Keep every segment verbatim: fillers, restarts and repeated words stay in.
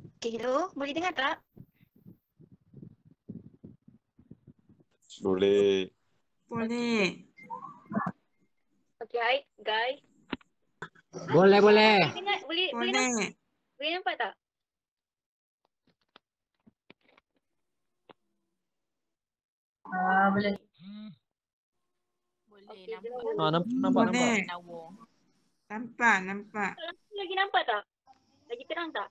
Okay, hello. Boleh dengar tak? Boleh. Boleh. Okay, hi guys. Boleh, boleh. Boleh dengar? Boleh, boleh nampak? Boleh. Boleh nampak tak? Ah, boleh. Boleh Okay, nampak. jom. Ah, nampak, nampak, nampak. Boleh. Nawar. Nampak, nampak. Lagi nampak tak? Lagi terang tak?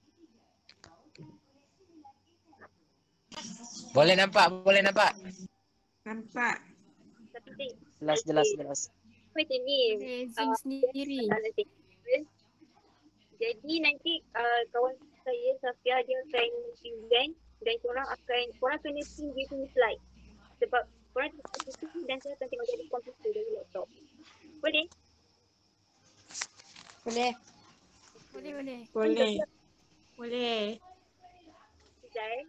Boleh nampak, boleh nampak. Nampak. Tapi saya, Jelas, okay. jelas, jelas. Macam ni. Boleh zoom ah, sendiri. masalah teknikal. Jadi nanti uh, kawan saya Safia dia akan present dan korang akan korang kena pin dia punya slide sebab korang tengok P P T dan saya akan tengok dari komputer dari laptop. Boleh? Boleh. Boleh, boleh. Boleh. Boleh. Sekejap eh.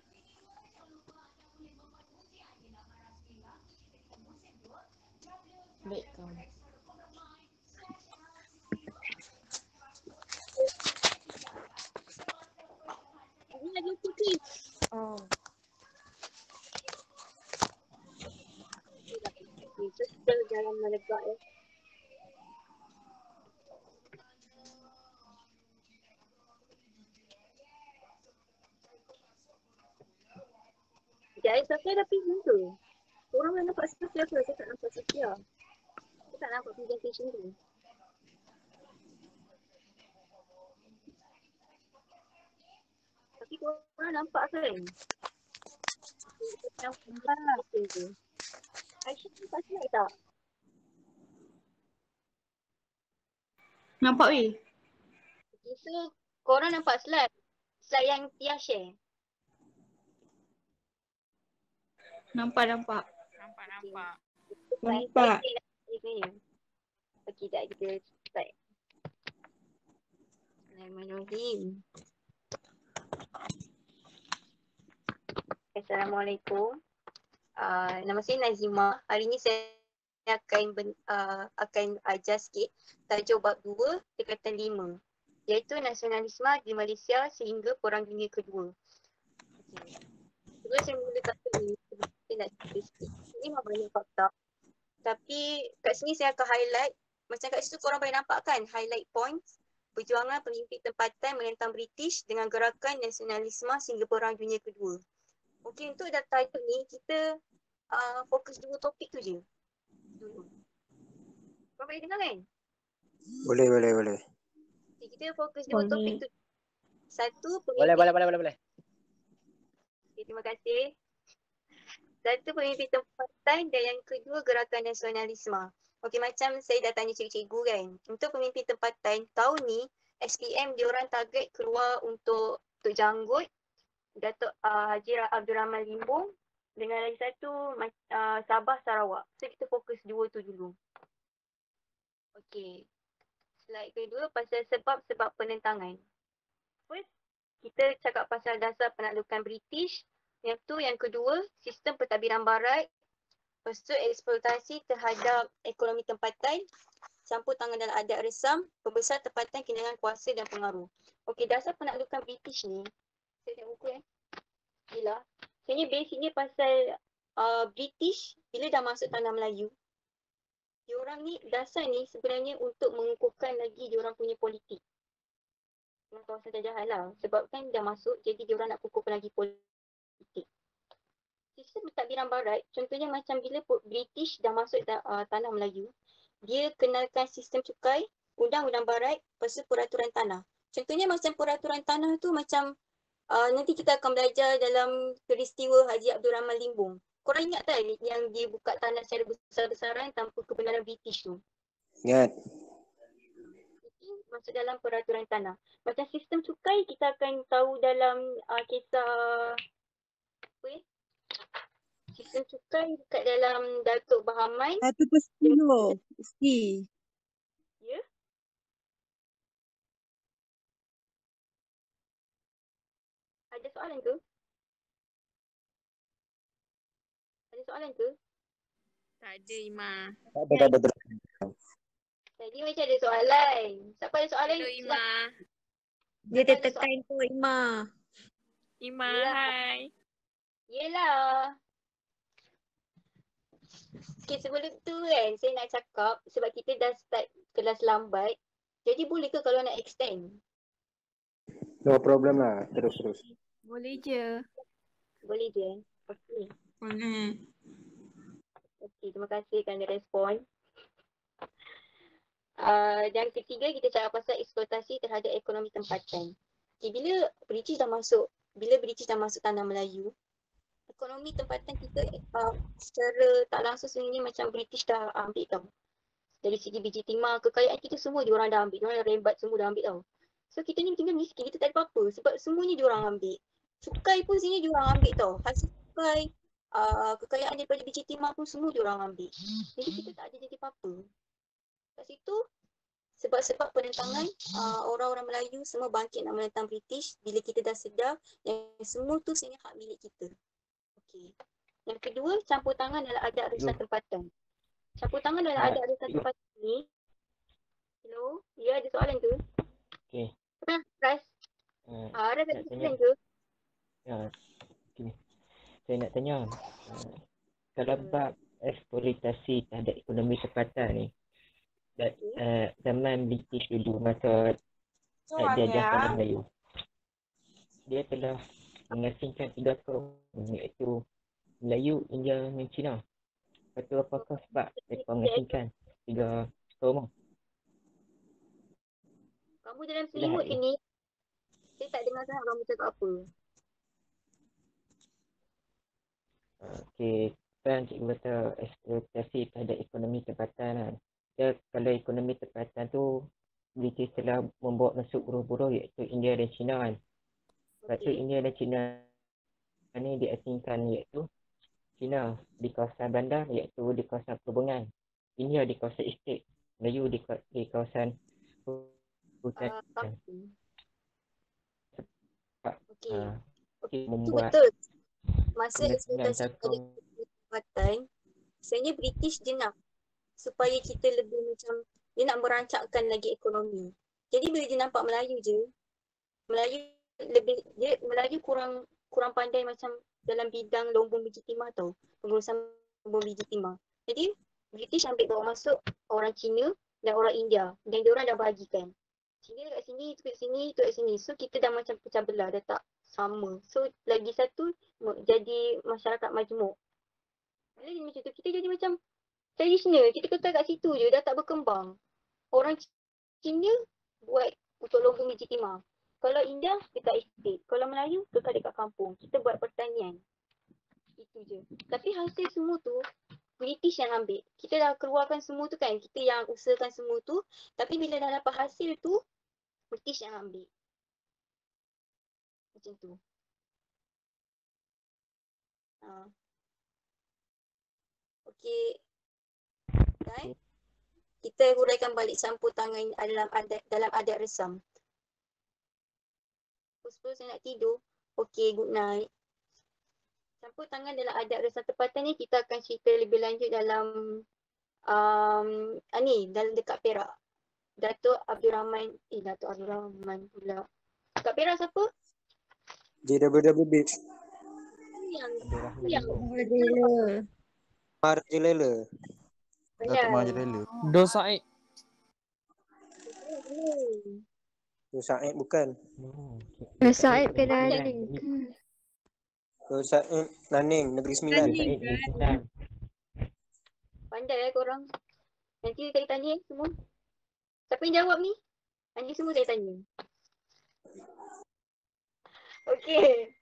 Baik kau. Ini lagi putih. Oh. Okay, so kita jalan melegak eh. Sekejap eh, Safia dah present tu. Korang dah nampak Safia ke? Saya tak nampak Safia. Saya tak nampak presentation tu. Tapi korang nampak kan? Kita nampak presentation tu. Aisyah nampak slide tak? Nampak weh? Okay, so korang nampak slide? Slide yang Tia share? Nampak, nampak. Nampak, nampak. Nampak. Okey, tak kita start. Bismillahirrahmanirrahim. Assalamualaikum. Uh, nama saya Nazima. Hari ini saya akan ben, uh, akan ajar sikit tajuk bab dua tingkatan lima iaitu nasionalisme di Malaysia sehingga Perang Dunia Kedua. Okey. Sebelum saya mula tajuk ni, saya nak cerita sikit. Ini memang banyak fakta. Tapi kat sini saya akan highlight, macam kat situ korang boleh nampak kan highlight points perjuangan pemimpin tempatan menentang British dengan gerakan nasionalisme sehingga Perang Dunia Kedua. Okey, untuk dah title ni kita uh, fokus dua topik tu je dulu. Korang boleh dengar kan? Boleh, boleh, boleh. Okay, kita fokus dua topik tu. Satu, Boleh, pemimpin. boleh, boleh, boleh, boleh. Okay, terima kasih. Satu, pemimpin tempatan dan yang kedua gerakan nasionalisme. Okey, macam saya dah tanya cikgu-cikgu kan. Untuk pemimpin tempatan, tahun ni S P M diorang target keluar untuk Tok Janggut, Datuk uh, Haji Abdul Rahman Limbong dengan lagi satu uh, Sabah Sarawak. So kita fokus dua tu dulu. Okey. Slide kedua pasal sebab-sebab penentangan. First, kita cakap pasal dasar penaklukan British. Yang tu, yang kedua, sistem pentadbiran barat. Lepas tu, eksploitasi terhadap ekonomi tempatan. Campur tangan dalam adat resam. Pembesar tempatan kehilangan kuasa dan pengaruh. Okey, dasar penaklukan British ni. Saya tengok buku eh. Gila. Sebenarnya basicnya pasal uh, British bila dah masuk tanah Melayu. Diorang ni, dasar ni sebenarnya untuk mengukuhkan lagi diorang punya politik. Dengan kawasan jajahan lah. Sebab kan dah masuk, jadi diorang nak kukuhkan lagi politik. Sistem pentadbiran barat, contohnya macam bila British dah masuk uh, tanah Melayu, dia kenalkan sistem cukai, undang-undang barat, lepas tu peraturan tanah. Contohnya macam peraturan tanah tu macam uh, nanti kita akan belajar dalam peristiwa Haji Abdul Rahman Limbong. Korang ingat tak yang dia buka tanah secara besar-besaran tanpa kebenaran British tu? Ingat. Ini masuk dalam peraturan tanah. Macam sistem cukai kita akan tahu dalam uh, kisah apa ya? Sistem cukai dekat dalam Datuk Bahaman. Satu per sepuluh. Mesti. Ya? Ada soalan ke? Ada soalan ke? Tak ada, Ima. Tak ada, tak ada. Terus. Tadi macam ada soalan. Siapa ada soalan? Hello, Ima. Dia tertekan tu, Ima. Ima, Ya. hai. Yelah. Okay, sebelum tu kan saya nak cakap sebab kita dah start kelas lambat. Jadi boleh ke kalau nak extend? No problem lah. Terus terus. Boleh je. Boleh je. Okey. Boleh. Okey, terima kasih kerana respon. Uh, yang ketiga kita cakap pasal eksploitasi terhadap ekonomi tempatan. Okay, bila British dah masuk, bila British dah masuk tanah Melayu, ekonomi tempatan kita uh, secara tak langsung sebenarnya macam British dah ambil tau. Dari segi biji timah, kekayaan kita semua diorang dah ambil. Diorang dah rembat semua dah ambil tau. So kita ni tinggal miskin, kita tak ada apa-apa sebab semuanya diorang ambil. Cukai pun sini diorang ambil tau. Hasil cukai, uh, kekayaan daripada biji timah pun semua diorang ambil. Jadi kita tak ada jadi apa-apa. Kat situ, sebab-sebab penentangan, uh, orang-orang Melayu semua bangkit nak menentang British bila kita dah sedar yang semua tu sebenarnya hak milik kita. Okey. Yang kedua, campur tangan dalam adat arisan tempatan. Campur tangan dalam adat arisan tempatan ni. Hello? Ya, ada soalan ke? Okey. Pernah, Ras? Uh, Ah, Ras ada nak soalan tanya. ke? Ya, okay. Saya nak tanya. Uh, kalau bab eksploitasi terhadap ekonomi tempatan ni, dat, uh, zaman British dulu masa uh, jajah tanah Melayu, dia telah mengasingkan tiga kaum, iaitu Melayu, India dan Cina. Lepas tu apakah sebab mereka mengasingkan tiga kaum? Kamu dalam Dah, selimut ke ya. ni? Saya tak dengar sangat kamu cakap apa. Okey, kan cikgu kata eksploitasi terhadap ekonomi tempatan kan. Ya, kalau ekonomi tempatan tu British telah membawa masuk buruh-buruh iaitu India dan Cina kan. Lepas tu Okey. India dan Cina ni diasingkan iaitu Cina di kawasan bandar iaitu di kawasan perhubungan. India di kawasan estate. Melayu di, di kawasan hutan. Uh, kampung. Okey. Uh, Okey, itu membuat betul. Masa kemenangan eksploitasi pada takung. tempatan, sebenarnya British dia nak supaya kita lebih macam, dia nak merancangkan lagi ekonomi. Jadi bila dia nampak Melayu je, Melayu lebih, dia Melayu kurang kurang pandai macam dalam bidang lombong biji timah tau. Pengurusan lombong biji timah. Jadi British ambil bawa masuk orang Cina dan orang India. Dan diorang dah bahagikan. Cina kat sini, tu kat sini, tu kat sini. So kita dah macam pecah belah, dah tak sama. So lagi satu jadi masyarakat majmuk. Bila jadi macam tu, kita jadi macam tradisional. Kita kekal kat situ je, dah tak berkembang. Orang Cina buat untuk lombong biji timah. Kalau India, dekat estate. Kalau Melayu, kekal dekat kampung. Kita buat pertanian. Itu je. Tapi hasil semua tu, British yang ambil. Kita dah keluarkan semua tu kan. Kita yang usahakan semua tu. Tapi bila dah dapat hasil tu, British yang ambil. Macam tu. Ha. Okey. Kan? Kita huraikan balik campur tangan dalam adat dalam adat resam. Pukul sepuluh saya nak tidur. Okey, good night. Campur tangan dalam adat resam tempatan ni kita akan cerita lebih lanjut dalam um, ah, ni, dalam dekat Perak. Datuk Abdul Rahman, eh Datuk Abdul Rahman pula. Dekat Perak siapa? J W W Beach. Yang Abdul yang Rahman. Adela. Marjelela. benar. Do Said. Hmm. Tu Said bukan. Oh, Eh, Said kena Pandai. ni. Tu Said Naning, Negeri Sembilan. Said di Kedah. Pandai eh korang. Nanti saya tanya semua. Siapa yang jawab ni? Nanti semua saya tanya. Okey.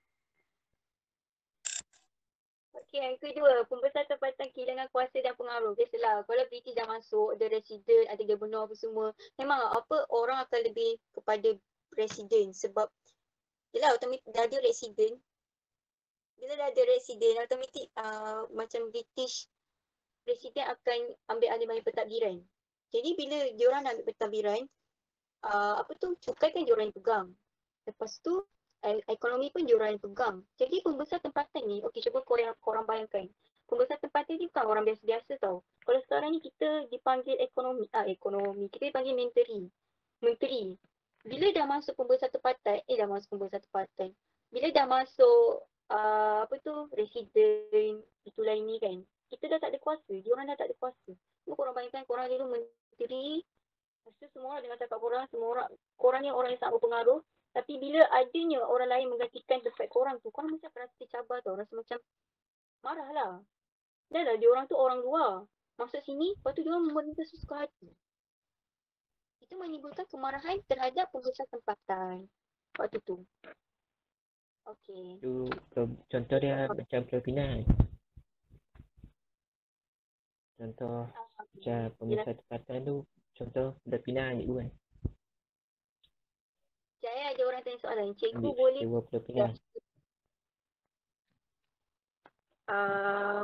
Okey, yang kedua, pembesar tempatan kehilangan kuasa dan pengaruh. Biasalah, kalau British dah masuk, ada residen, ada gubernur apa semua. Memang apa, orang akan lebih kepada presiden sebab yelah, automatik dah ada residen. Bila dah ada residen, automatik uh, macam British, presiden akan ambil alih balik pentadbiran. Jadi bila diorang nak ambil pentadbiran, uh, apa tu, cukai kan diorang yang pegang. Lepas tu, eh, ekonomi pun diorang yang pegang. Jadi pembesar tempatan ni, okey cuba korang, korang bayangkan. Pembesar tempatan ni bukan orang biasa-biasa tau. Kalau sekarang ni kita dipanggil ekonomi, ah ekonomi, kita dipanggil menteri. Menteri. Bila dah masuk pembesar tempatan, eh dah masuk pembesar tempatan. bila dah masuk uh, apa tu resident itulah ini kan, kita dah tak ada kuasa, diorang dah tak ada kuasa. Cuma korang bayangkan korang dulu menteri, lepas tu semua orang dengar cakap korang, semua orang, korang ni orang yang sangat berpengaruh, tapi bila adanya orang lain menggantikan tempat korang tu, korang macam rasa tercabar tau, rasa macam marah lah. Dah lah, diorang tu orang luar, masuk sini, lepas tu diorang meminta sesuka hati. Itu menimbulkan kemarahan terhadap pengusaha tempatan waktu tu. Okey. Tu pro- contoh dia macam Pulau Pinang. Contoh macam pengusaha tempatan tu, contoh Pulau Pinang ambil dulu kan. Sekejap eh, ada orang tanya soalan. Cikgu Ambil boleh sewa Pulau Pinang. um,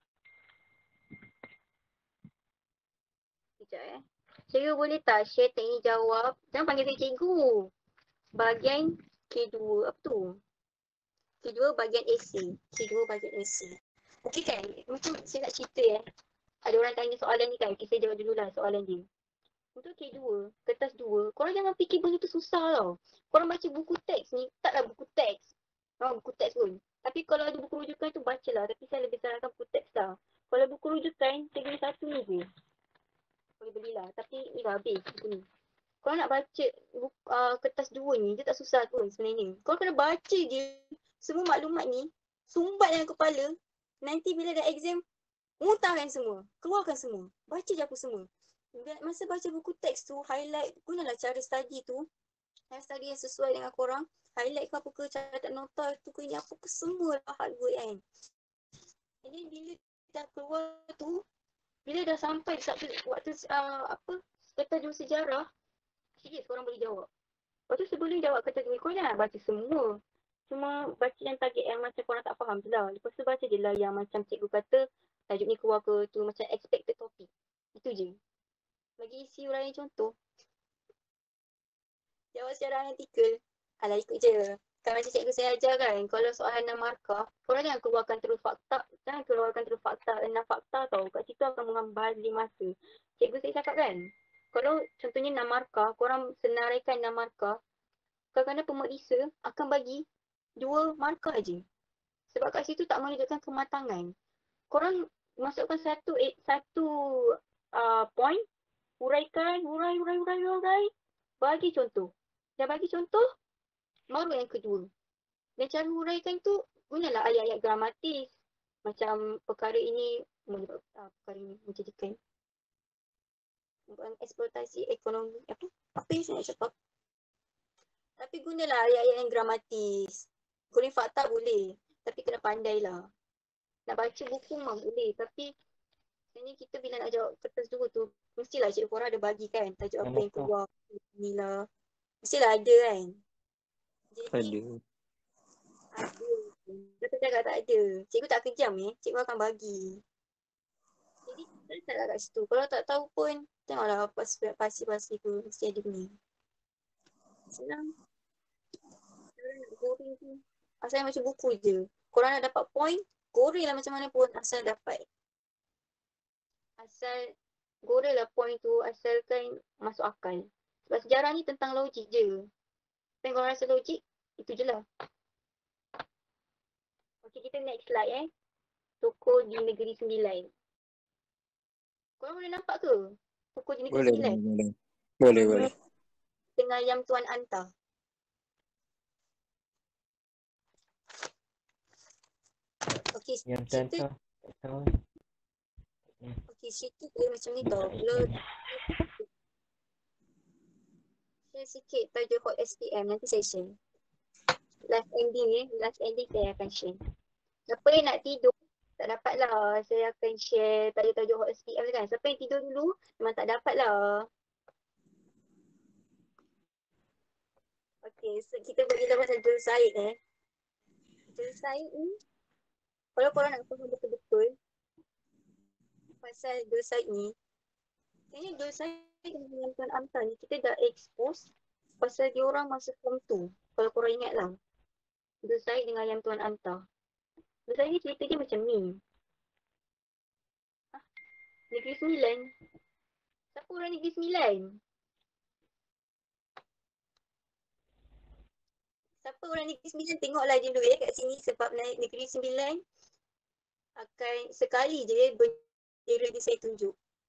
sekejap eh. Cikgu boleh tak share teknik jawab? Jangan panggil saya cikgu. Bahagian K dua, apa tu? K dua bahagian essay. K dua bahagian essay. Okey kan? Macam saya nak cerita eh. Ada orang tanya soalan ni kan. Okay, saya jawab dululah soalan dia. Untuk K dua, kertas dua, korang jangan fikir benda tu susah tau. Korang baca buku teks ni, taklah buku teks. Ha, buku teks pun. Tapi kalau ada buku rujukan tu bacalah. Tapi saya lebih sarankan buku teks lah. Kalau buku rujukan, saya beli satu ni je. Boleh belilah. Tapi ni dah habis buku ni. Korang nak baca buku, uh, kertas dua ni, dia tak susah pun sebenarnya. Korang kena baca je semua maklumat ni, sumbat dalam kepala. Nanti bila dah exam, muntahkan semua. Keluarkan semua. Baca je apa semua. Masa baca buku teks tu, highlight, gunalah cara study tu. Cara study yang sesuai dengan korang. Highlight ke apa ke, catat nota tu ke, ini apa ke, semua lah hard work kan. Jadi bila dah keluar tu, bila dah sampai subjek waktu uh, apa, kata dua sejarah, sikit korang boleh jawab. Lepas tu sebelum jawab kata dua, korang jangan baca semua. Cuma baca yang target yang macam korang tak faham je lah. Lepas tu baca je lah yang macam cikgu kata, tajuk ni keluar ke tu, macam expected topic. Itu je. Bagi isi uraian contoh. Jawab secara analytical. Alah ikut je. Kan macam cikgu saya ajar kan, kalau soalan enam markah, korang jangan keluarkan terus fakta. Jangan keluarkan terus fakta. Enam fakta tau. Kat situ akan mengambali masa. Cikgu saya cakap kan, kalau contohnya enam markah, korang senaraikan enam markah, kadang-kadang pemeriksa akan bagi dua markah je. Sebab kat situ tak menunjukkan kematangan. Korang masukkan satu eh, satu uh, point, uraikan, urai, urai, urai, urai. Bagi contoh. Dah bagi contoh, baru yang kedua. Dan cara uraikan tu, gunalah ayat-ayat gramatis. Macam perkara ini, uh, perkara ini menjadikan eksploitasi ekonomi, apa? Apa yang saya nak cakap? Tapi gunalah ayat-ayat yang gramatis. Guna fakta boleh, tapi kena pandai lah. Nak baca buku memang boleh, tapi sebenarnya kita bila nak jawab kertas dua tu, mestilah cikgu korang ada bagi kan, tajuk apa yang keluar ni lah. Mestilah ada kan. Jadi, Ada. ada. Kita cakap tak ada. Cikgu tak kejam eh, cikgu akan bagi. Jadi kita tak kat situ. Kalau tak tahu pun, tengoklah pasti-pasti tu, mesti ada ni. Senang. Korang nak goreng tu, asal macam buku je. Korang nak dapat point, goreng lah macam mana pun asal dapat. Asal goreng lah point tu, asalkan masuk akal. Sebab sejarah ni tentang logik je. Apa yang korang rasa logik, itu je lah. Okay, kita next slide eh. Toko di Negeri Sembilan. Korang boleh nampak ke? Toko di Negeri Boleh, Sembilan. boleh. Boleh, boleh. Dengan Ayam Tuan Anta. Okey, Yang cerita, contoh, tak tahu. okey, cerita dia macam ni tau. Kalau share sikit tajuk Hot S P M, nanti saya share. Last ending eh, last ending saya akan share. Siapa yang nak tidur, tak dapat lah. Saya akan share tajuk-tajuk Hot S P M kan. Siapa yang tidur dulu, memang tak dapat lah. Okey, so kita beritahu pasal Jul Said eh. Jul Said ni, kalau korang nak faham betul-betul pasal Jul Said ni, kayaknya Jul Said dengan Tuan Amta ni, kita dah expose pasal dia orang masa form tu. Kalau korang ingat lah. Jul Said dengan Ayam Tuan Amta. Jul Said ni cerita dia macam ni. Ha? Negeri Sembilan. Siapa orang Negeri Sembilan? Siapa orang Negeri Sembilan tengoklah dulu ya kat sini sebab naik Negeri Sembilan akan sekali je bendera dia saya tunjuk.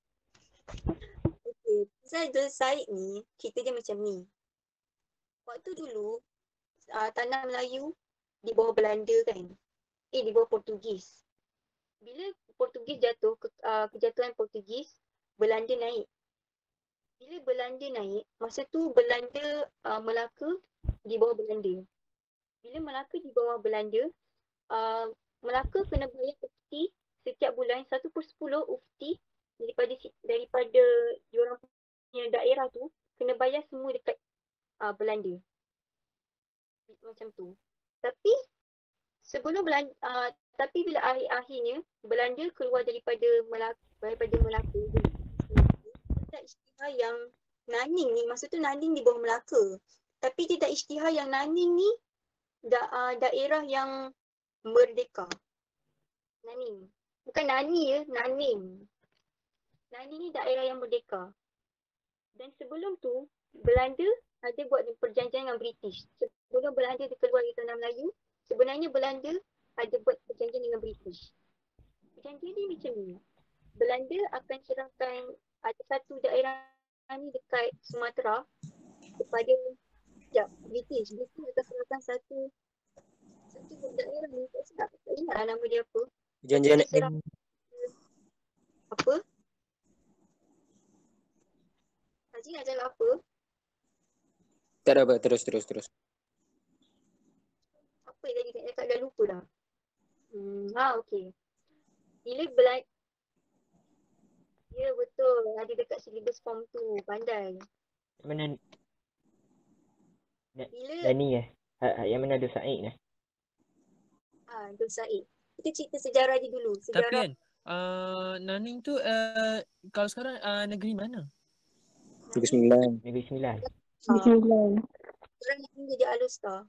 Okey, pasal Abdul Said ni, cerita dia macam ni. Waktu dulu, uh, tanah Melayu di bawah Belanda kan. Eh, di bawah Portugis. Bila Portugis jatuh, ke, uh, kejatuhan Portugis, Belanda naik. Bila Belanda naik, masa tu Belanda uh, Melaka di bawah Belanda. Bila Melaka di bawah Belanda, uh, Melaka kena bayar ufti setiap bulan satu per sepuluh ufti daripada daripada diorang punya daerah tu kena bayar semua dekat uh, Belanda. Macam tu. Tapi sebelum Belanda, uh, tapi bila akhir-akhirnya Belanda keluar daripada Melaka, daripada Melaka, ada isytihar yang Naning ni, masa tu Naning di bawah Melaka. Tapi dia tak isytihar yang Naning ni da, uh, daerah yang merdeka. Naning. Bukan Nani ya, Naning. Naning ni daerah yang merdeka. Dan sebelum tu, Belanda ada buat perjanjian dengan British. Sebelum Belanda keluar dari tanah Melayu, sebenarnya Belanda ada buat perjanjian dengan British. Perjanjian ni macam ni. Belanda akan serahkan ada satu daerah ni dekat Sumatera kepada sekejap, British. British akan serahkan satu satu daerah ni, tak sedap, tak ingat lah nama dia apa. Perjanjian Dia serah, apa? Haji nak jalan apa? tak ada apa, terus terus terus. Apa yang tadi nak cakap dah lupa dah. Hmm, ha okey. Bila Belanda, ya betul, ada dekat syllabus form tu, pandai. Mana Bila dah ni eh? Ha, ha, yang mana Abdul Said eh? ah Abdul Said. Kita cerita sejarah dia dulu. Tapi Sejarah kan, uh, Naning tu uh, kalau sekarang uh, negeri mana? Negeri Sembilan. Negeri Sembilan. Sembilan. orang yang jadi Alustar.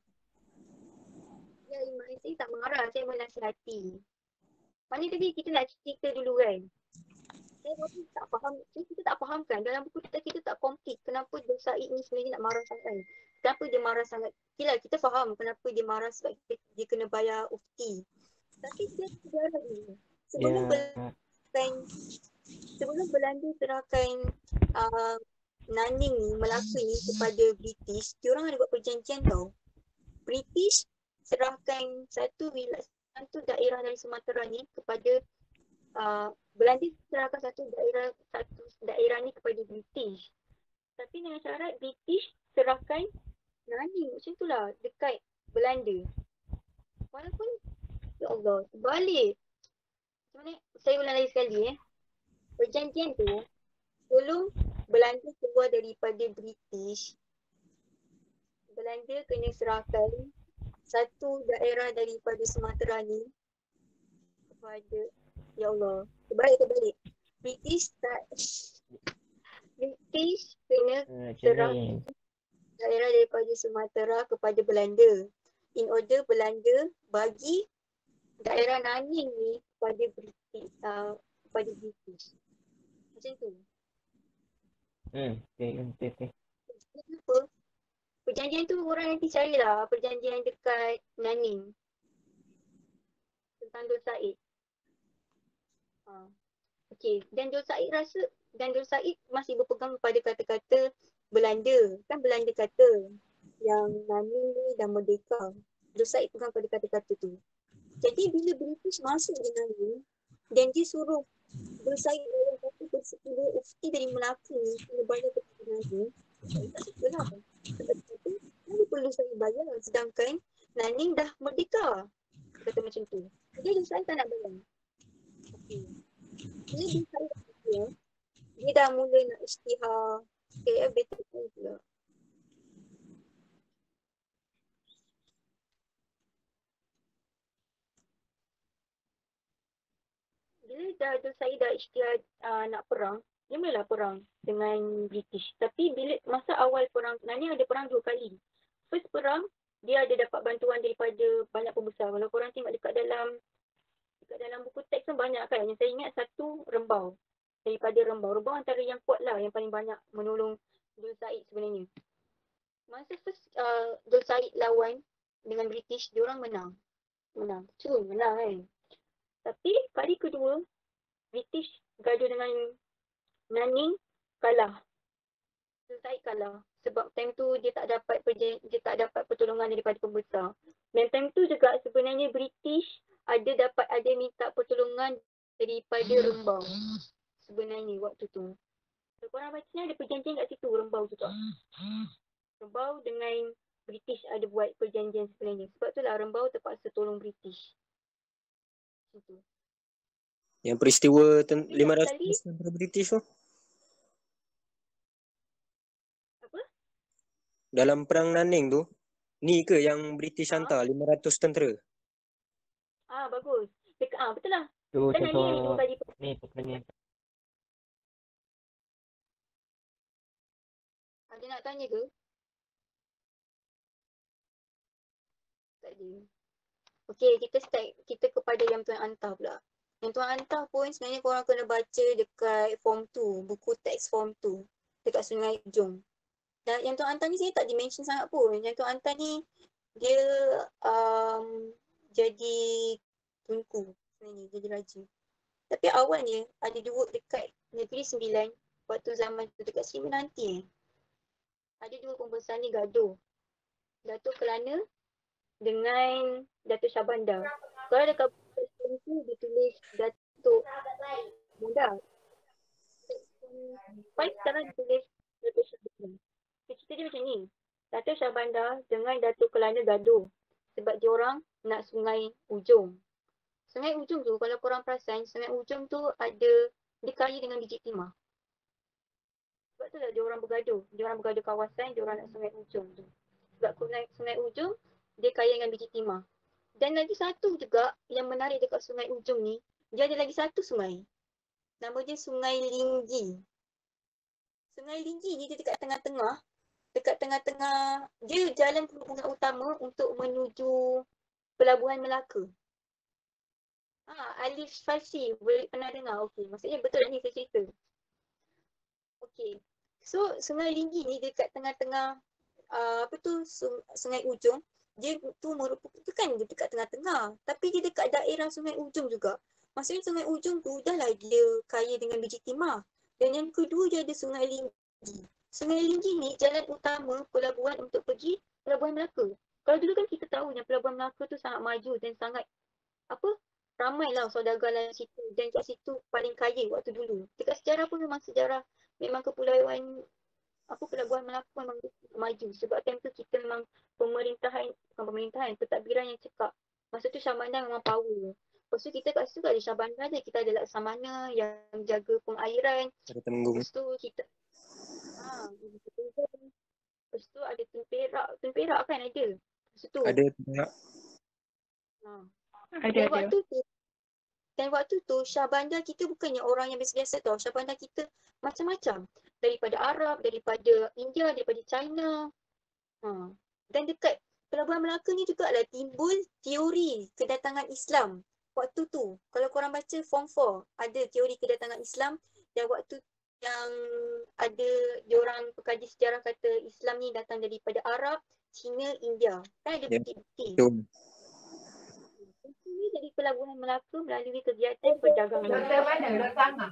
Ya, Iman, saya tak marah, saya menasihati. Mana tadi kita nak cerita dulu kan? Saya baru tak faham, kita tak fahamkan dalam buku kita, kita tak complete kenapa Abdul Said ni sebenarnya nak marah sangat. Kenapa dia marah sangat? Kira kita faham kenapa dia marah sebab dia, dia kena bayar ufti. Tapi dia sejarah dulu. Sebelum Ya. Belanda, sebelum Belanda serahkan uh, Naning ni, Melaka ni kepada British, diorang ada buat perjanjian tau. British serahkan satu wilayah, satu daerah dari Sumatera ni kepada uh, Belanda serahkan satu daerah satu daerah ni kepada British. Tapi dengan syarat British serahkan Naning, macam tu lah, dekat Belanda. Walaupun, ya Allah, terbalik. Macam mana? Saya ulang lagi sekali eh. Perjanjian tu, sebelum Belanda keluar daripada British, Belanda kena serahkan satu daerah daripada Sumatera ni kepada, ya Allah, terbalik terbalik. British tak British kena Uh, macam serah ni. daerah daripada Sumatera kepada Belanda. In order Belanda bagi daerah Naning ni kepada British, uh, kepada British. Macam tu. Hmm, okey, okey, okey. Kenapa? Perjanjian tu orang nanti carilah perjanjian dekat Naning tentang Abdul Said. Ha. Okey, dan Abdul Said rasa dan Abdul Said masih berpegang pada kata-kata Belanda. Kan Belanda kata yang Naning ni dah merdeka. Abdul Said pegang pada kata-kata tu. Jadi bila British masuk di Naning dan dia suruh Abdul Said bayar satu per sepuluh ufti dari Melaka ni kena bayar kepada Naning, saya tak suka lah. Sebab itu, kenapa perlu saya bayar sedangkan Naning dah merdeka? Dia kata macam tu. Jadi Abdul Said tak nak bayar. Okay. Bila Abdul Said dah bayar, dia dah mula nak isytihar K F betul pula. Bila dah Abdul Said dah isytihar uh, nak perang, dia mulalah perang dengan British. Tapi bila masa awal perang, sebenarnya ada perang dua kali. First perang, dia ada dapat bantuan daripada banyak pembesar. Kalau korang tengok dekat dalam dekat dalam buku teks kan banyak kan. Yang saya ingat satu Rembau. Daripada Rembau. Rembau antara yang kuat lah, yang paling banyak menolong Abdul Said sebenarnya. Masa first uh, Abdul Said lawan dengan British, diorang menang. Menang. Betul, menang kan. Tapi kali kedua, British gaduh dengan Nanning, kalah. Selesai kalah. Sebab time tu dia tak dapat perjan- dia tak dapat pertolongan daripada pembesar. Dan time tu juga sebenarnya British ada dapat ada minta pertolongan daripada Rembau. Sebenarnya waktu tu. So, korang baca ni ada perjanjian kat situ, Rembau juga. Rembau dengan British ada buat perjanjian sebenarnya. Sebab tu lah Rembau terpaksa tolong British. Situ. Yang peristiwa ten- Tapi lima last ratus kali- tentera British tu. Apa? Dalam perang Nanning tu, ni ke yang British Ha? hantar lima ratus tentera? Ah, bagus. Dekat, ah, betul lah. Tu Dan Nanning ada dua contoh kali. ni pertanyaan. Ada nak tanya ke? Tak ada. Okey, kita start. Kita kepada yang Tuan hantar pula. Yang Tuan hantar pun sebenarnya korang kena baca dekat form tu. Buku teks form tu. Dekat Sungai Ujong. Dan yang Tuan hantar ni saya tak dimension sangat pun. Yang Tuan hantar ni dia um, jadi tunku sebenarnya. Jadi raja. Tapi awalnya ada dua dekat Negeri Sembilan. Waktu zaman tu dekat Sri Menanti. Ada dua pembesar ni gaduh. Datuk Kelana dengan Datuk Syahbandar. Kalau dekat buku tu dia tulis Datuk Syahbandar. Baik sekarang dia tulis Datuk Syahbandar. Cerita dia macam ni. Datuk Syahbandar dengan Datuk Kelana gaduh. Sebab dia orang nak Sungai Ujong. Sungai Ujong tu kalau korang perasan, Sungai Ujong tu ada, dia kaya dengan biji timah. Sebab tu lah dia orang bergaduh. Dia orang bergaduh kawasan, dia orang nak Sungai Ujong tu. Sebab sungai, sungai Ujong, dia kaya dengan biji timah. Dan lagi satu juga yang menarik dekat Sungai Ujong ni, dia ada lagi satu sungai. Nama dia Sungai Linggi. Sungai Linggi ni dia dekat tengah-tengah. Dekat tengah-tengah, dia jalan penghubungan utama untuk menuju Pelabuhan Melaka. Ha, Alif Farsi, boleh pernah dengar? Okey, maksudnya betul lah ni saya cerita. Okey. So, Sungai Linggi ni dekat tengah-tengah uh, apa tu Sungai Ujong. Dia tu merupakan tu kan dia dekat tengah-tengah, tapi dia dekat daerah Sungai Ujong juga. Maksudnya Sungai Ujong tu dah lah dia kaya dengan biji timah. Dan yang kedua dia ada Sungai Linggi. Sungai Linggi ni jalan utama pelabuhan untuk pergi Pelabuhan Melaka. Kalau dulu kan kita tahu yang Pelabuhan Melaka tu sangat maju dan sangat apa? Ramailah saudagar dalam situ dan kat situ paling kaya waktu dulu. Dekat sejarah pun memang sejarah memang kepulauan apa Pelabuhan Melaka memang maju sebab time tu kita memang pemerintahan bukan pemerintahan pentadbiran yang cekap. Masa tu Syahbandar memang power. Lepas tu kita kat situ ada Syahbandar je, kita ada Laksamana yang jaga pengairan. Ada Temenggung. Lepas tu kita ha, lepas tu ada Temperak, Temperak kan ada. Lepas tu Ada pihak. ha. Ada, Dan ada. waktu tu Dan waktu tu Syahbandar kita bukannya orang yang biasa-biasa tau. Syahbandar kita macam-macam. Daripada Arab, daripada India, daripada China. Ha. Dan dekat Pelabuhan Melaka ni juga lah timbul teori kedatangan Islam. Waktu tu, kalau korang baca form four, ada teori kedatangan Islam. Dan waktu yang ada diorang pekaji sejarah kata Islam ni datang daripada Arab, China, India. Kan ada Ya, bukti-bukti. Betul. Ini dari Pelabuhan Melaka melalui kegiatan perdagangan. Doktor mana? Doktor Angah.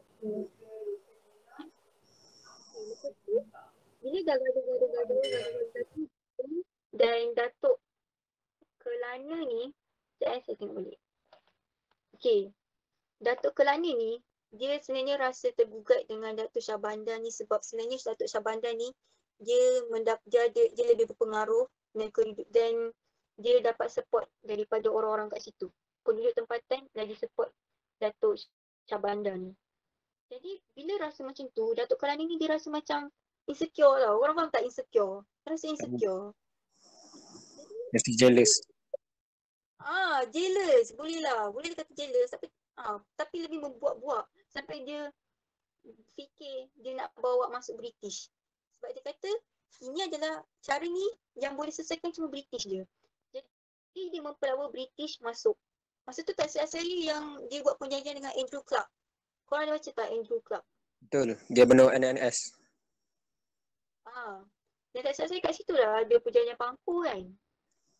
Lepas tu, bila dah gaduh-gaduh-gaduh, gaduh-gaduh dan Datuk Kelana ni, sekejap saya tengok balik. Okey, Datuk Kelana ni, dia sebenarnya rasa tergugat dengan Datuk Syahbandar ni sebab sebenarnya Datuk Syahbandar ni, dia mendap dia, ada, dia lebih berpengaruh dan, dan dia dapat support daripada orang-orang kat situ. Penduduk tempatan lagi support Datuk Syahbandar ni. Jadi bila rasa macam tu, Datuk Kelana ni dia rasa macam insecure tau. Orang faham tak insecure? Rasa insecure. Mesti jealous. Ah, jealous. Boleh lah. Boleh dia kata jealous. Tapi, ah, tapi lebih membuat-buat. Sampai dia fikir dia nak bawa masuk British. Sebab dia kata ini adalah cara ni yang boleh selesaikan cuma British je. Jadi dia mempelawa British masuk. Masa tu tak silap saya yang dia buat perjanjian dengan Andrew Clark. Korang ada baca tak Andrew Clark? Betul. Dia benar N N S. Ah, dan tak silap saya kat situ lah ada perjanjian Pangku kan.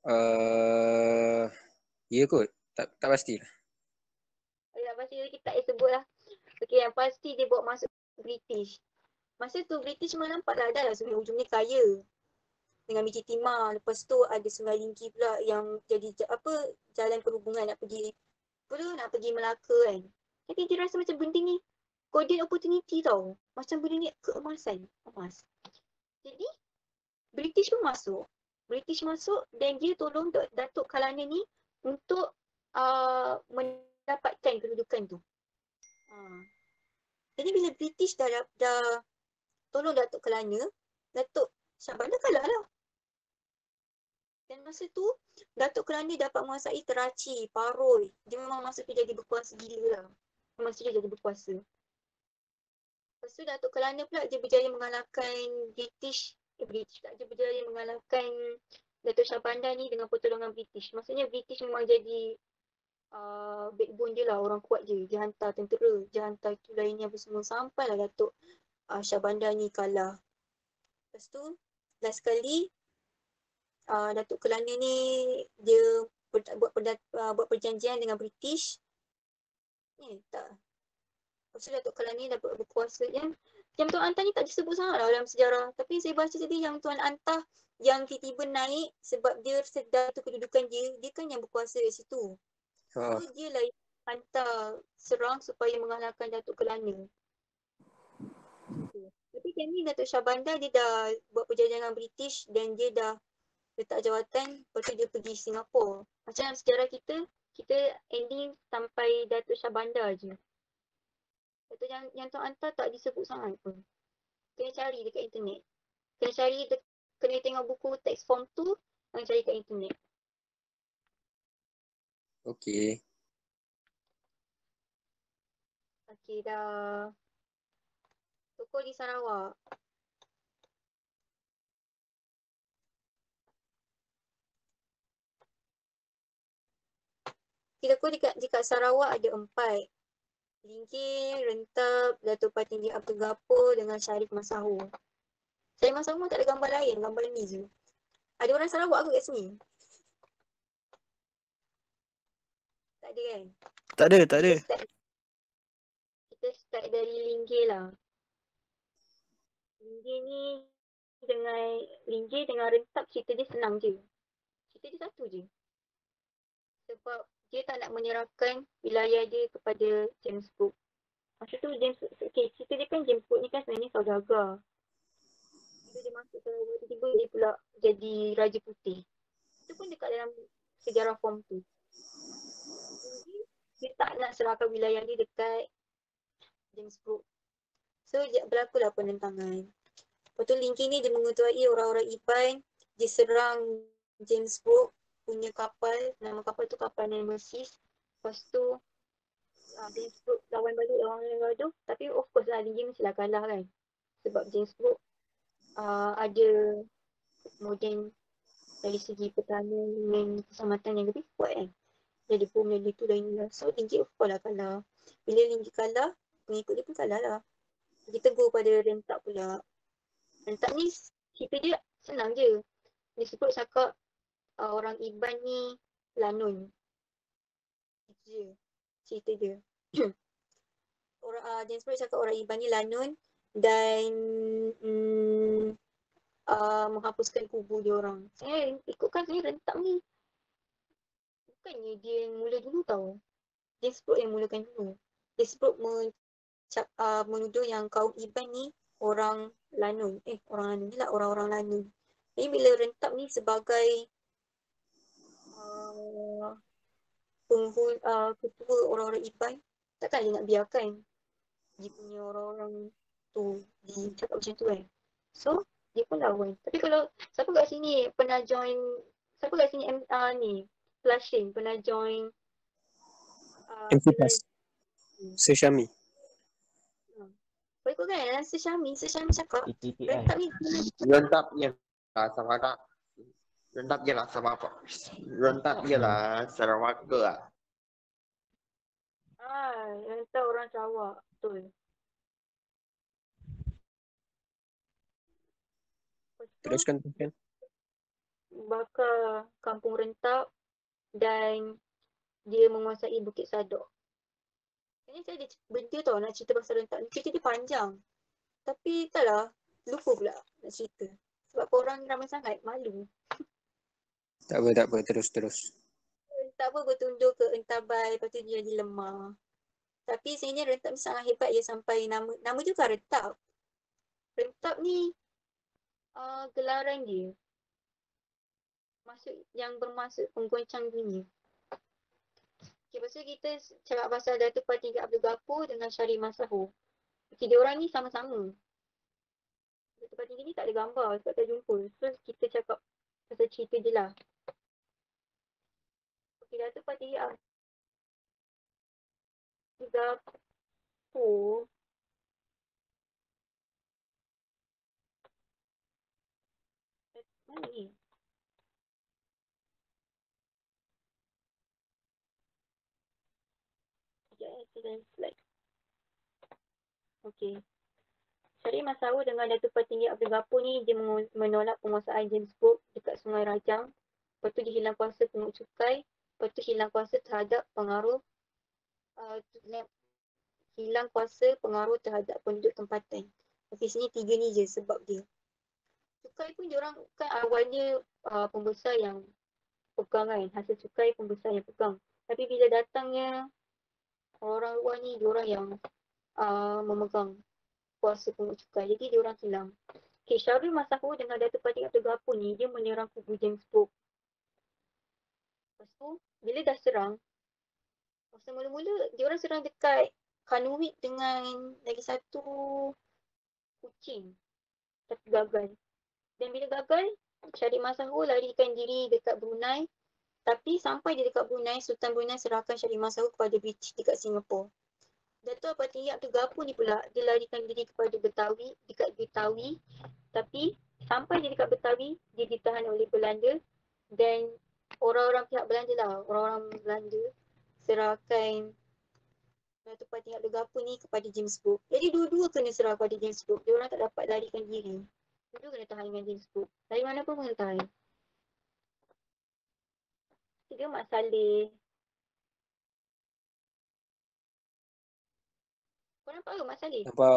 Uh, ya kot. Tak, tak pasti lah. Yang pasti kita tak sebut lah. Okay, yang pasti dia bawa masuk British. Masa tu British memang nampak lah dah lah sungai hujung ni kaya. Dengan Bukit Timah. Lepas tu ada Sungai Lingki pula yang jadi apa jalan perhubungan nak pergi apa tu, nak pergi Melaka kan. Tapi dia rasa macam benda ni golden opportunity tau. Macam benda ni keemasan. Emas. Jadi British pun masuk. British masuk dan dia tolong Datuk Kelana ni untuk uh, mendapatkan kedudukan tu. Uh. Jadi bila British dah, dah, dah tolong Datuk Kelana, Datuk Shah Bandar kalah lah. Dan masa tu, Datuk Kelana dapat menguasai Teraci, Paroi. Dia memang masa tu jadi berkuasa gila lah. Masa tu dia jadi berkuasa. Lepas tu Datuk Kelana pula dia berjaya mengalahkan British. Eh British tak, dia berjaya mengalahkan Datuk Shah Bandar ni dengan pertolongan British. Maksudnya British memang jadi uh, backbone je lah, orang kuat je. Dia hantar tentera, dia hantar itu lainnya apa semua. Sampailah Datuk uh, Shah Bandar ni kalah. Lepas tu, last sekali uh, Datuk Kelana ni dia ber, buat, uh, buat perjanjian dengan British. Ni tak. Lepas tu Datuk Kelana ni dapat berkuasa yang yang Tuan Antah ni tak disebut sangat lah dalam sejarah. Tapi saya baca tadi yang Tuan Antah yang tiba-tiba naik sebab dia sedar tu kedudukan dia, dia kan yang berkuasa kat situ. Ha. So dia lah yang hantar serang supaya mengalahkan Datuk Kelana. Okay. Tapi kan ni Datuk Shah Bandar dia dah buat perjanjian dengan British dan dia dah letak jawatan, lepas tu dia pergi Singapura. Macam dalam sejarah kita, kita ending sampai Datuk Shah Bandar je. Lepas yang, yang Tuan Antah tak disebut sangat pun. Kena cari dekat internet. Kena cari, de- kena tengok buku text form tu, kena cari kat internet. Okey. Okey dah. Tokoh di Sarawak. Tokoh dekat, dekat Sarawak ada empat. Lingkir, Rentap, Datuk Patinggi Abdul Gapur dengan Syarif Masahu. Syarif Masahu tak ada gambar lain, gambar ni je. Ada orang Sarawak ke kat sini? Tak ada kan? Tak ada, tak ada. Kita start, kita start dari Linggir lah. Linggir ni dengan Linggir dengan Rentap cerita dia senang je. Cerita dia satu je. Sebab dia tak nak menyerahkan wilayah dia kepada James Cook. Masa tu James, okay, cerita dia kan James Cook ni kan sebenarnya saudagar. Bila dia masuk Sarawak, tiba-tiba dia pula jadi Raja Putih. Itu pun dekat dalam sejarah form tu. Jadi, dia tak nak serahkan wilayah dia dekat James Cook. So, berlakulah penentangan. Lepas tu Linky ni dia mengetuai orang-orang Iban. Dia serang James Cook punya kapal. Nama kapal tu kapal Nemesis. Lepas tu, uh, James Cook lawan balik orang-orang gaduh. Tapi of course lah, Linky mestilah kalah kan. Sebab James Cook uh, ada kemudian dari segi pertahanan dengan keselamatan yang lebih kuat kan. Jadi bom dan itu dan ini lah. So Linky of course lah kalah. Bila Linky kalah, pengikut dia pun kalah lah. Dia tegur pada Rentap pula. Rentap ni cerita dia senang je. Dia sebut cakap uh, orang Iban ni lanun. Itu je cerita dia. orang uh, James Bond cakap orang Iban ni lanun dan mm, uh, menghapuskan kubu dia orang. Saya ikutkan saya Rentap ni. Bukannya dia yang mula dulu tau. James Bond yang mulakan dulu. James Bond men, uh, menuduh yang kaum Iban ni orang lanun. Eh, orang lanun ni lah, orang-orang lanun. Jadi bila Rentap ni sebagai uh, penghul, uh, ketua orang-orang Iban, takkan dia nak biarkan dia punya orang-orang tu dicakap macam tu kan. So, dia pun lawan. Tapi kalau siapa kat sini pernah join, siapa kat sini uh, ni, Flushing, pernah join uh, M C Pass. Sir Syami. Kau ikut kan? Sir Syami, Sir Syami cakap T T I. Rentap ni Rentap je lah Sarawak. Rentap je lah Sarawak. Rentap je lah Sarawak ke lah. ah, Rentap orang Sarawak. Betul. Teruskan, teruskan. bakar kampung Rentap dan dia menguasai Bukit Sadok. Ini saya ada benda tau nak cerita pasal Rentap ni. Cerita dia panjang. Tapi taklah, lupa pula nak cerita. Sebab korang ramai sangat, malu. Tak apa, tak apa. Terus, terus. Rentap pun bertundur ke Entabai, lepas tu dia jadi lemah. Tapi sebenarnya Rentap ni sangat hebat dia sampai nama nama juga Rentap. Rentap ni uh, gelaran dia. Maksud yang bermaksud penggoncang dunia. Okay, lepas tu kita cakap pasal Datuk Patiga Abdul Ghafur dengan Syarif Masahur. Tiga orang ni sama-sama. Datuk Patiga ni tak ada gambar sebab tak jumpa. So kita cakap pasal cerita je lah. Okay, Datuk Patiga Abdul Ghafur mana ni? Sekejap, slide. Okay. Syarif Masahur dengan Datuk Patinggi Abdul Ghafur ni dia menolak penguasaan James Cook dekat Sungai Rajang. Lepas tu dia hilang kuasa pungut cukai. Lepas tu hilang kuasa terhadap pengaruh uh, hilang kuasa pengaruh terhadap penduduk tempatan. Okay, sini tiga ni je sebab dia. Cukai pun diorang kan awalnya uh, pembesar yang pegang kan. Hasil cukai pembesar yang pegang. Tapi bila datangnya orang luar ni, diorang yang uh, memegang kuasa pungut cukai. Jadi diorang hilang. Okay, Syarif Masahur dengan Datuk Patiga Abdul Ghafur ni, dia menyerang kubu James Cook. Lepas tu, bila dah serang, masa mula-mula diorang serang dekat Kanuwit dengan lagi satu kucing. Tapi gagal. Dan bila gagal, Syarif Masahur larikan diri dekat Brunei. Tapi sampai dia dekat Brunei, Sultan Brunei serahkan Syarif Masahur kepada British dekat Singapura. Datuk Patiga Abdul Ghafur ni pula, dia larikan diri kepada Betawi, dekat Betawi. Tapi sampai dia dekat Betawi, dia ditahan oleh Belanda. Dan orang-orang pihak Belanda lah, orang-orang Belanda serahkan Datuk Patiga Abdul Ghafur ni kepada James Cook. Jadi dua-dua kena serah kepada James Cook. Dia orang tak dapat larikan diri. Dua-dua kena tahan dengan James Cook. Dari mana pun kena tahan. Tiga Mak Saleh. Kau nampak ke Mak Saleh? Nampak.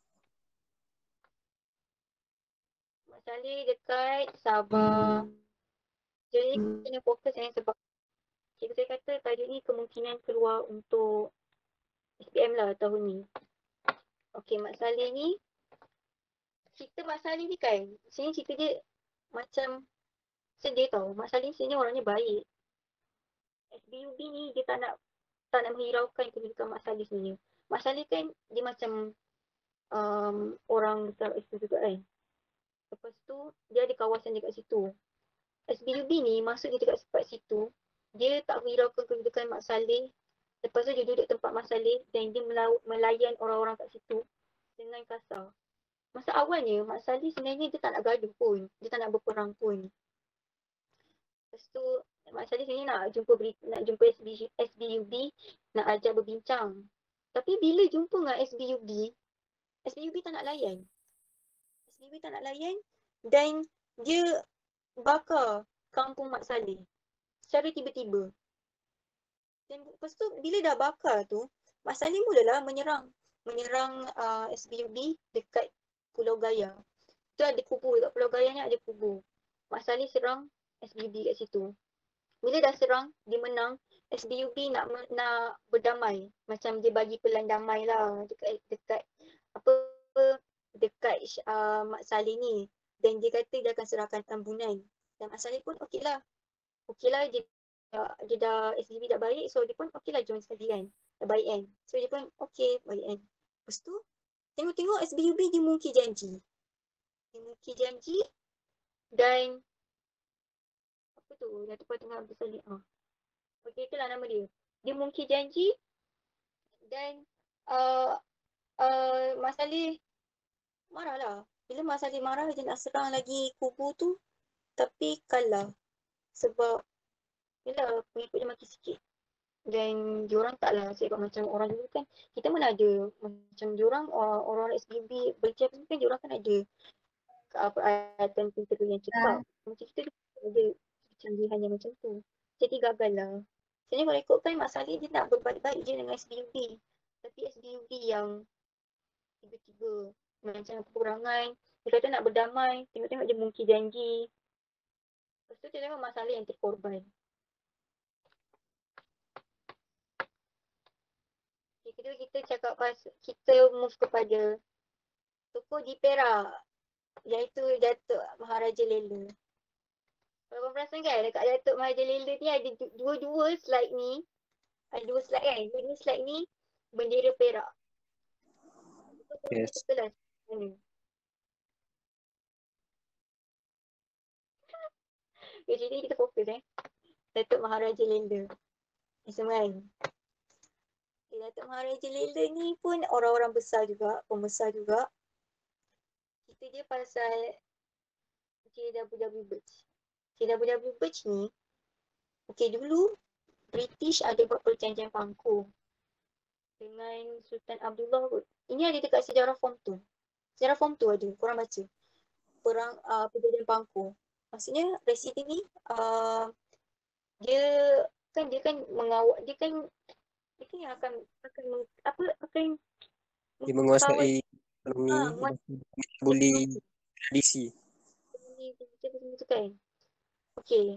Mak Saleh dekat Sabah. Jadi kena fokus yang sebab cikgu saya kata tajuk ni kemungkinan keluar untuk S P M lah tahun ni. Okey, Mak Saleh ni, cerita Mak Saleh ni kan, sini cerita dia macam sedih tau. Mak Saleh sini orangnya baik. S B U B ni dia tak nak tak nak menghiraukan kedudukan Mak Saleh sebenarnya. Mak Saleh kan dia macam um, orang besar itu juga kan. Lepas tu dia ada kawasan dekat situ. S B U B ni masuk dia dekat tempat situ. Dia tak hiraukan kedudukan Mak Saleh. Lepas tu dia duduk tempat Mak Saleh dan dia melayan orang-orang kat situ dengan kasar. Masa awalnya Mak Saleh sebenarnya dia tak nak gaduh pun. Dia tak nak berperang pun. Lepas tu Mak Saleh sebenarnya nak jumpa nak jumpa S B U B, nak ajak berbincang. Tapi bila jumpa dengan S B U B, S B U B tak nak layan. S B U B tak nak layan dan dia bakar kampung Mak Saleh secara tiba-tiba. Dan lepas tu bila dah bakar tu, Mak Saleh mulalah menyerang. Menyerang uh, S B U B dekat Pulau Gaya. Tu ada kubu, dekat Pulau Gaya ni ada kubu. Mak Saleh serang S B U B kat situ. Bila dah serang, dia menang, S B U B nak nak berdamai. Macam dia bagi pelan damai lah dekat dekat apa dekat uh, Mak Saleh ni. Dan dia kata dia akan serahkan Tambunan. Dan Mak Saleh pun okey lah. Okey lah, dia, dia dah S B U B dah baik, so dia pun okey lah join sekali kan. Dah baik kan. So dia pun okey, baik kan. Lepas tu, tengok-tengok S B U B dia mungkir janji. Dia mungkir janji dan apa tu, Datuk Patiga Abdul Saleh. Ah. Okey, itulah nama dia. Dia mungkir janji dan uh, uh, Mak Saleh marah lah. Bila Mak Saleh marah, dia nak serang lagi kubu tu. Tapi kalah. Sebab, yelah, pengikut dia makin sikit. Dan diorang taklah sebab macam orang dulu kan. Kita mana ada macam diorang, orang-orang S B U B berjaya kan diorang kan ada keadaan tentera yang cekap. Macam kita ada kecanggihan yang macam tu. Jadi gagal lah. Sebenarnya kalau ikutkan Mak Saleh dia nak berbaik-baik je dengan S B U D. Tapi S B U D yang tiba-tiba macam kekurangan. Dia kata nak berdamai, tengok-tengok dia mungkin janji. Lepas tu dia tengok Mak Saleh yang terkorban. Okay, kedua kita cakap pasal, kita move kepada tokoh di Perak, iaitu Datuk Maharaja Lela. Kalau korang perasan kan, dekat Datuk Maharaja Lela ni ada dua-dua slide ni. Ada dua slide kan? Dua-dua slide ni bendera Perak. Yes. Betul lah. Mana? Okay, jadi kita fokus eh. Datuk Maharaja Lela. Semua kan? Okay, Datuk Maharaja Lela ni pun orang-orang besar juga, pembesar juga. Kita dia pasal J W W Birch. J W W Birch ni, okay dulu British ada buat perjanjian pangku dengan Sultan Abdullah kot. Ini ada dekat sejarah form tu. Sejarah form tu ada, korang baca. Perang uh, perjanjian pangku. Maksudnya residen ni uh, dia kan dia kan mengawal, dia kan dia kan yang akan akan apa akan Dia menguasai ekonomi, ah, boleh tradisi. tu kan. Okey.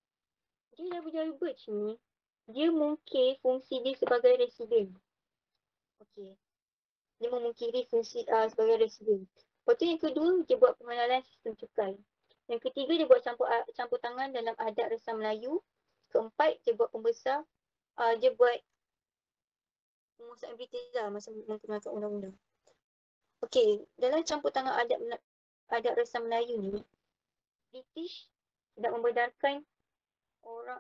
J W W Birch ni dia mungkir fungsi dia sebagai residen. Okey. Dia memungkiri fungsi uh, sebagai residen. Lepas tu yang kedua, dia buat pengenalan sistem cukai. Yang ketiga, dia buat campur uh, campur tangan dalam adat resam Melayu. Keempat, dia buat pembesar. Uh, dia buat penguasaan British lah masa menggunakan undang-undang. Okey, dalam campur tangan adat adat resam Melayu ni, British tidak membenarkan orang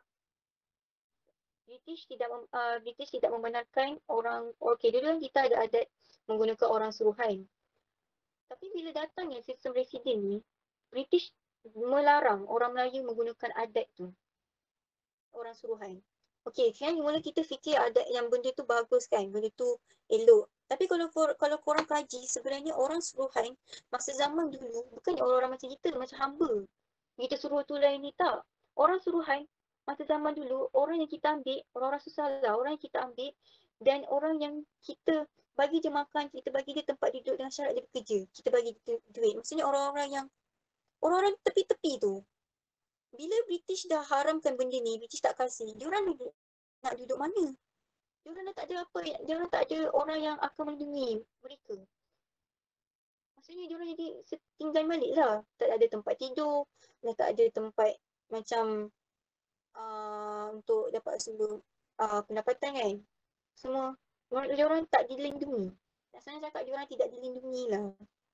British tidak mem, uh, British tidak membenarkan orang. Okey, dulu kita ada adat menggunakan orang suruhan. Tapi bila datangnya sistem residen ni, British melarang orang Melayu menggunakan adat tu. Orang suruhan. Okey, kan mula kita fikir adat yang benda tu bagus kan, benda tu elok. Tapi kalau kor, kalau korang kaji, sebenarnya orang suruhan masa zaman dulu bukan orang-orang macam kita, macam hamba. Kita suruh tu lain ni tak. Orang suruhan masa zaman dulu, orang yang kita ambil, orang-orang susah lah, orang yang kita ambil dan orang yang kita bagi dia makan, kita bagi dia tempat duduk dengan syarat dia bekerja. Kita bagi dia duit. Maksudnya orang-orang yang, orang-orang tepi-tepi tu. Bila British dah haramkan benda ni, British tak kasih, diorang nak, nak duduk mana? Diorang dah tak ada apa, diorang tak ada orang yang akan melindungi mereka. Maksudnya diorang jadi tinggal balik lah. Tak ada tempat tidur, dah tak ada tempat macam uh, untuk dapat sumber uh, pendapatan kan. Semua, diorang tak dilindungi. Tak senang cakap diorang tidak dilindungi lah.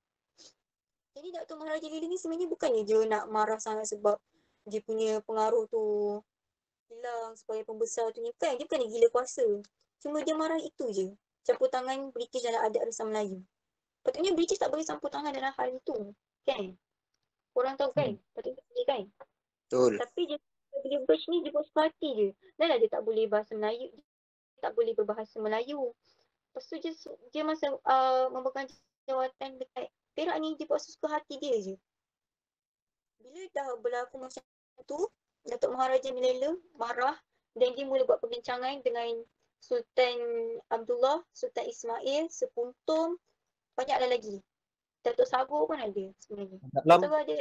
Jadi Datuk Maharaja Lela ni sebenarnya bukannya dia nak marah sangat sebab dia punya pengaruh tu hilang sebagai pembesar tu ni. Kan dia bukannya gila kuasa. Cuma dia marah itu je. Campur tangan British dalam adat resam Melayu. Patutnya British tak boleh campur tangan dalam hal itu. Kan? Korang tahu kan? Patutnya dia kan? Betul. Tapi dia dia Birch ni dia buat sepati je. Dan lah dia tak boleh bahasa Melayu. Dia tak boleh berbahasa Melayu. Lepas tu dia, dia masa uh, memegang jawatan dekat Perak ni, dia buat sesuka hati dia je. Bila dah berlaku macam tu, Datuk Maharaja Lela marah dan dia mula buat perbincangan dengan Sultan Abdullah, Sultan Ismail, Sepuntum, banyaklah lagi. Datuk Sabur pun ada sebenarnya. Dalam. Datuk Sabur ada.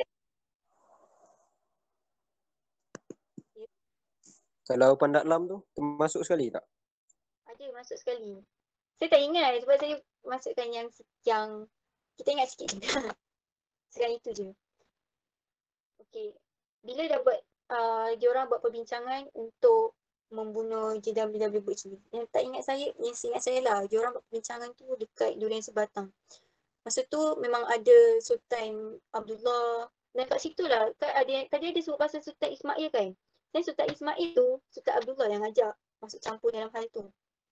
Ya. Kalau Pandak Lam tu termasuk sekali tak? Ada masuk sekali. Saya tak ingat sebab saya masukkan yang yang kita ingat sikit je. Sekarang itu je. Okey. Bila dah buat uh, diorang buat perbincangan untuk membunuh J W W Birch ni. Yang tak ingat saya, yang ingat saya lah, diorang buat perbincangan tu dekat Durian Sebatang. Masa tu memang ada Sultan Abdullah dan kat situ lah, kan ada, tadi ada sebut pasal Sultan Ismail kan. Dan Sultan Ismail tu, Sultan Abdullah yang ajak masuk campur dalam hal tu.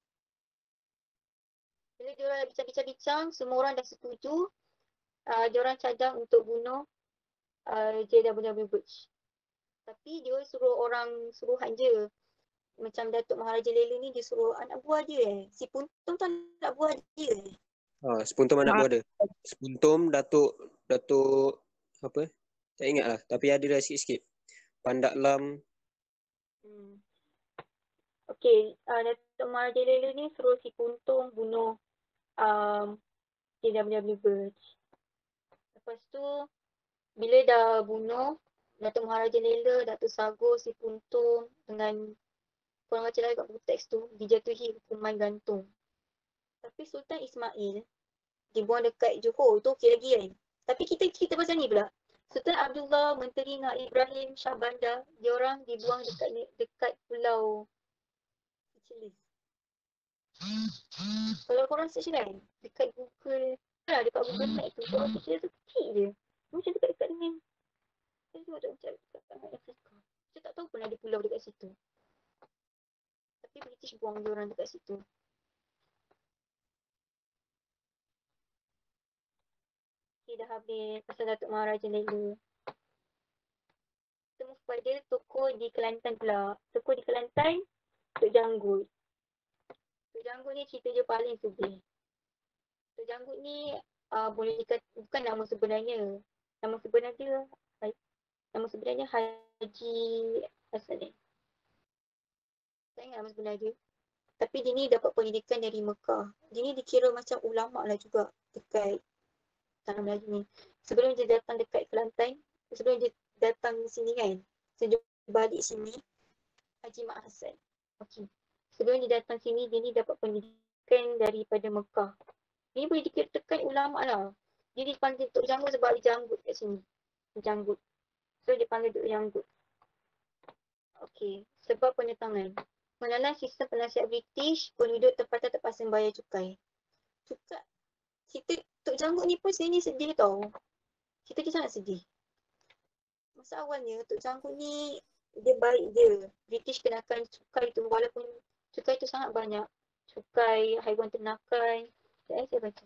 Bila diorang bincang-bincang, semua orang dah setuju, uh, diorang cadang untuk bunuh uh, J W W Birch. Tapi dia suruh orang suruhan je. Macam Datuk Maharaja Lela ni dia suruh anak buah dia eh. Si Puntum tu anak buah dia eh. Ha, Sepuntum anak buah dia. Sepuntum, Datuk, Datuk, apa? Tak ingat lah. Tapi ada dah sikit-sikit. Pandak Lam. Hmm. Okey, uh, Datuk Maharajalela ni suruh si Kuntung bunuh um, J W Birch. Lepas tu, bila dah bunuh, Datuk Maharajalela, Datuk Sagur, si Kuntung dengan korang baca lagi kat buku teks tu, dijatuhi hukuman gantung. Tapi Sultan Ismail dibuang dekat Johor, tu okey lagi kan. Tapi kita cerita pasal ni pula. Sultan Abdullah, Menteri Nak Ibrahim, Shah Bandar, diorang dibuang dekat dekat pulau Seychelles. Kalau korang search kan, dekat Google, lah dekat Google Map tu, pulau Seychelles tu kecil je. Macam dekat-dekat dengan, saya tengok tak macam dekat dengan Afrika. Saya tak tahu pun ada pulau dekat situ. Tapi British buang diorang dekat situ. Okay, dah habis pasal Datuk Maharajalela. Kita move pada tokoh di Kelantan pula. Tokoh di Kelantan, Tok Janggut. Tok Janggut ni cerita dia paling sedih. Tok Janggut ni uh, boleh dikata, bukan nama sebenarnya. Nama sebenar dia, nama sebenarnya Haji Hasan ni. Tak ingat nama sebenar dia. Tapi dia ni dapat pendidikan dari Mekah. Dia ni dikira macam ulama' lah juga dekat Tanah Melayu ni. Sebelum dia datang dekat Kelantan, sebelum dia datang sini kan, sebelum dia balik sini, Haji Mak Hassan. Okey. Sebelum dia datang sini, dia ni dapat pendidikan daripada Mekah. Dia boleh dikatakan ulama' lah. Dia dipanggil Tok Janggut sebab dia janggut kat sini. Janggut. So dia panggil Tok Janggut. Okey. Sebab penetangan. Mengenai sistem penasihat British, penduduk tempatan terpaksa membayar cukai. Cukai. Kita Tok Janggut ni pun sini sedih tau. Kita dia sangat sedih. Masa awalnya Tok Janggut ni dia baik je. British kenakan cukai tu walaupun cukai tu sangat banyak. Cukai haiwan ternakan. Sekejap saya baca.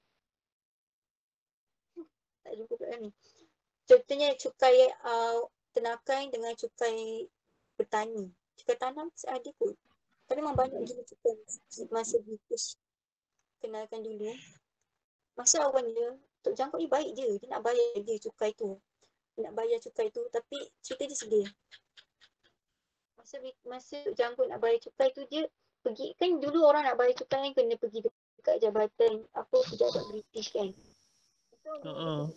Tak jumpa pula ni. Contohnya cukai uh, ternakan dengan cukai bertani. Cukai tanam ada kot. Tapi memang banyak juga cukai masa British kenalkan dulu. Masa awalnya Tok Janggut ni baik je. Dia nak bayar dia cukai tu. Dia nak bayar cukai tu tapi cerita dia sedih. Masa masa Tok Janggut nak bayar cukai tu dia pergi, kan dulu orang nak bayar cukai kan kena pergi dekat jabatan apa pejabat British kan. So Uh-uh.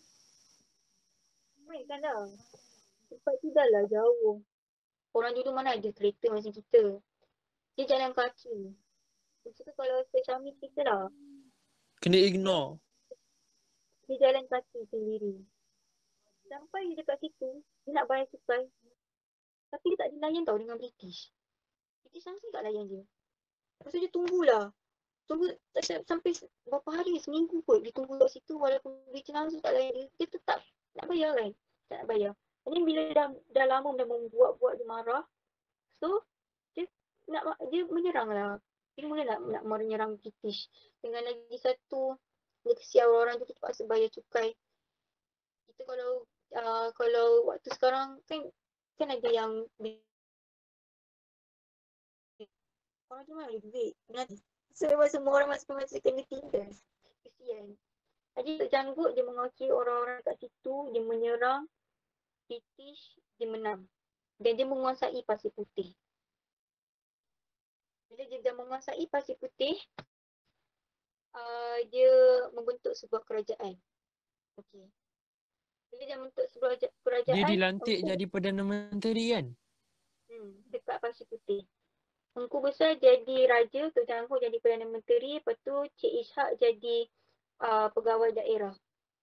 baik kan dah. Tempat tu dah lah jauh. Orang dulu mana ada kereta macam kita. Dia jalan kaki. Lepas tu kalau Syamil cerita lah. Kena ignore. Dia jalan kaki sendiri. Sampai dia dekat situ, dia nak bayar cukai. Tapi dia tak dilayan tau dengan British. British langsung tak layan dia. Lepas tu dia tunggulah. Tunggu tak sampai berapa hari, seminggu kot dia tunggu kat situ walaupun British langsung tak layan dia. Dia tetap nak bayar kan. Tak nak bayar. Jadi bila dah, dah lama dah membuat-buat dia marah. So, dia nak dia menyerang lah. Dia mula nak, nak menyerang British. Dengan lagi satu, dia kesian orang-orang tu terpaksa bayar cukai. Kita kalau uh, kalau waktu sekarang kan kan ada yang orang tu mana ada duit. So semua orang masih masih kena tinggal. Kesian. Jadi Tok Janggut dia mengawaki orang-orang kat situ, dia menyerang British, dia menang. Dan dia menguasai Pasir Putih. Bila dia dah menguasai Pasir Putih, uh, dia membentuk sebuah kerajaan. Okey. Bila dia membentuk sebuah kerajaan, Dia dilantik Engku, jadi Perdana Menteri kan? Hmm, dekat Pasir Putih. Engku Besar jadi raja, Tok Janggut jadi Perdana Menteri, lepas tu Cik Ishak jadi uh, pegawai daerah.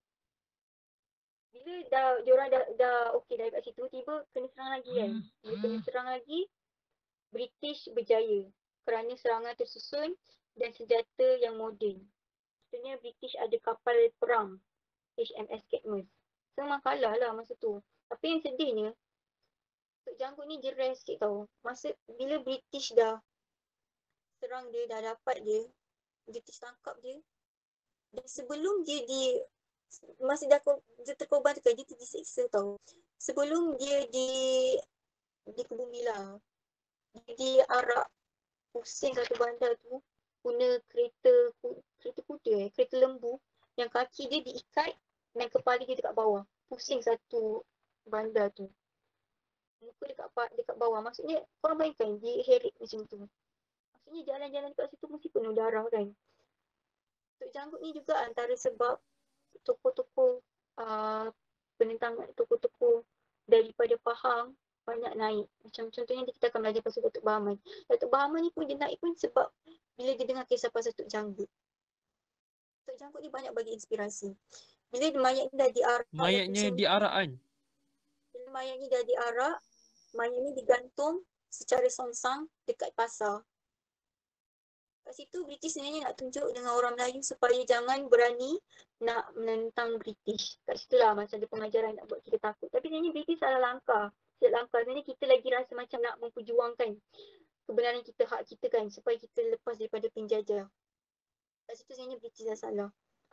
Bila dah diorang dah dah okey dah kat situ, tiba kena serang lagi kan. Bila kena serang lagi, British berjaya kerana serangan tersusun dan senjata yang moden. Maksudnya British ada kapal perang H M S Cadmus. So memang kalah lah masa tu. Tapi yang sedihnya, Tok Janggut ni jerai sikit tau. Masa bila British dah serang dia, dah dapat dia, British tangkap dia. Dan sebelum dia di masih dah dia terkorban tu kan, dia disiksa tau. Sebelum dia di dikebumilah, dia diarak pusing satu bandar tu guna kereta kereta kuda eh, kereta lembu yang kaki dia diikat dan kepala dia dekat bawah. Pusing satu bandar tu. muka dekat pa- dekat bawah. Maksudnya korang bayangkan dia heret macam tu. Maksudnya jalan-jalan dekat situ mesti penuh darah kan. Tok Janggut ni juga antara sebab tokoh-tokoh uh, penentangan, tokoh-tokoh daripada Pahang banyak naik. Macam contohnya kita akan belajar pasal Datuk Bahaman. Datuk Bahaman ni pun dia naik pun sebab bila dia dengar kisah pasal Tok Janggut. Tok Janggut ni banyak bagi inspirasi. Bila mayat ni dah diarak, Mayatnya diarak kan? bila mayat ni dah diarak, mayat ni digantung secara songsang dekat pasar. Kat situ British sebenarnya nak tunjuk dengan orang Melayu supaya jangan berani nak menentang British. Kat situ lah macam ada pengajaran nak buat kita takut. Tapi sebenarnya British salah langkah. Salah langkah. Sebenarnya kita lagi rasa macam nak memperjuangkan kebenaran kita, hak kita kan, supaya kita lepas daripada penjajah. Kat situ sebenarnya British dah salah.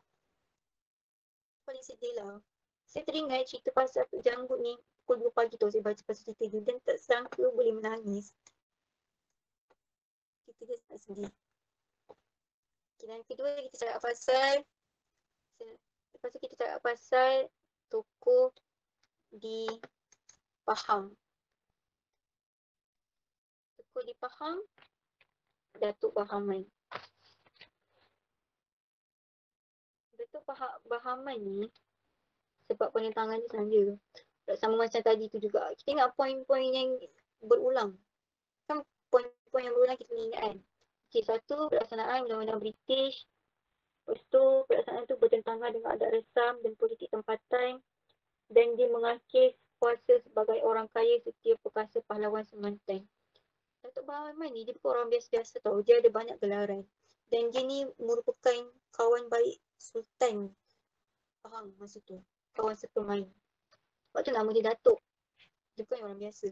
Paling sedih lah. Saya teringat cerita pasal Tok Janggut ni pukul dua pagi tu saya baca pasal cerita dia dan tak sangka boleh menangis. Cerita dia sangat sedih. Okay, dan kedua kita cakap pasal lepas tu kita cakap pasal tokoh di Pahang. Tokoh di Pahang, Datuk Bahaman. Datuk Bahaman ni sebab penentangan dia saja. Sama macam tadi tu juga. Kita ingat poin-poin yang berulang. Kan poin-poin yang berulang kita ingat kan. Okay, satu, pelaksanaan undang-undang British. Lepas tu, pelaksanaan tu bertentangan dengan adat resam dan politik tempatan. Dan dia mengakis kuasa sebagai orang kaya setiap perkasa pahlawan semantan. Datuk Bahaman ni, dia bukan orang biasa-biasa tau. Dia ada banyak gelaran. Dan dia ni merupakan kawan baik Sultan Pahang masa tu. Kawan sepermain. Sebab tu nama dia Datuk. Dia bukan orang biasa.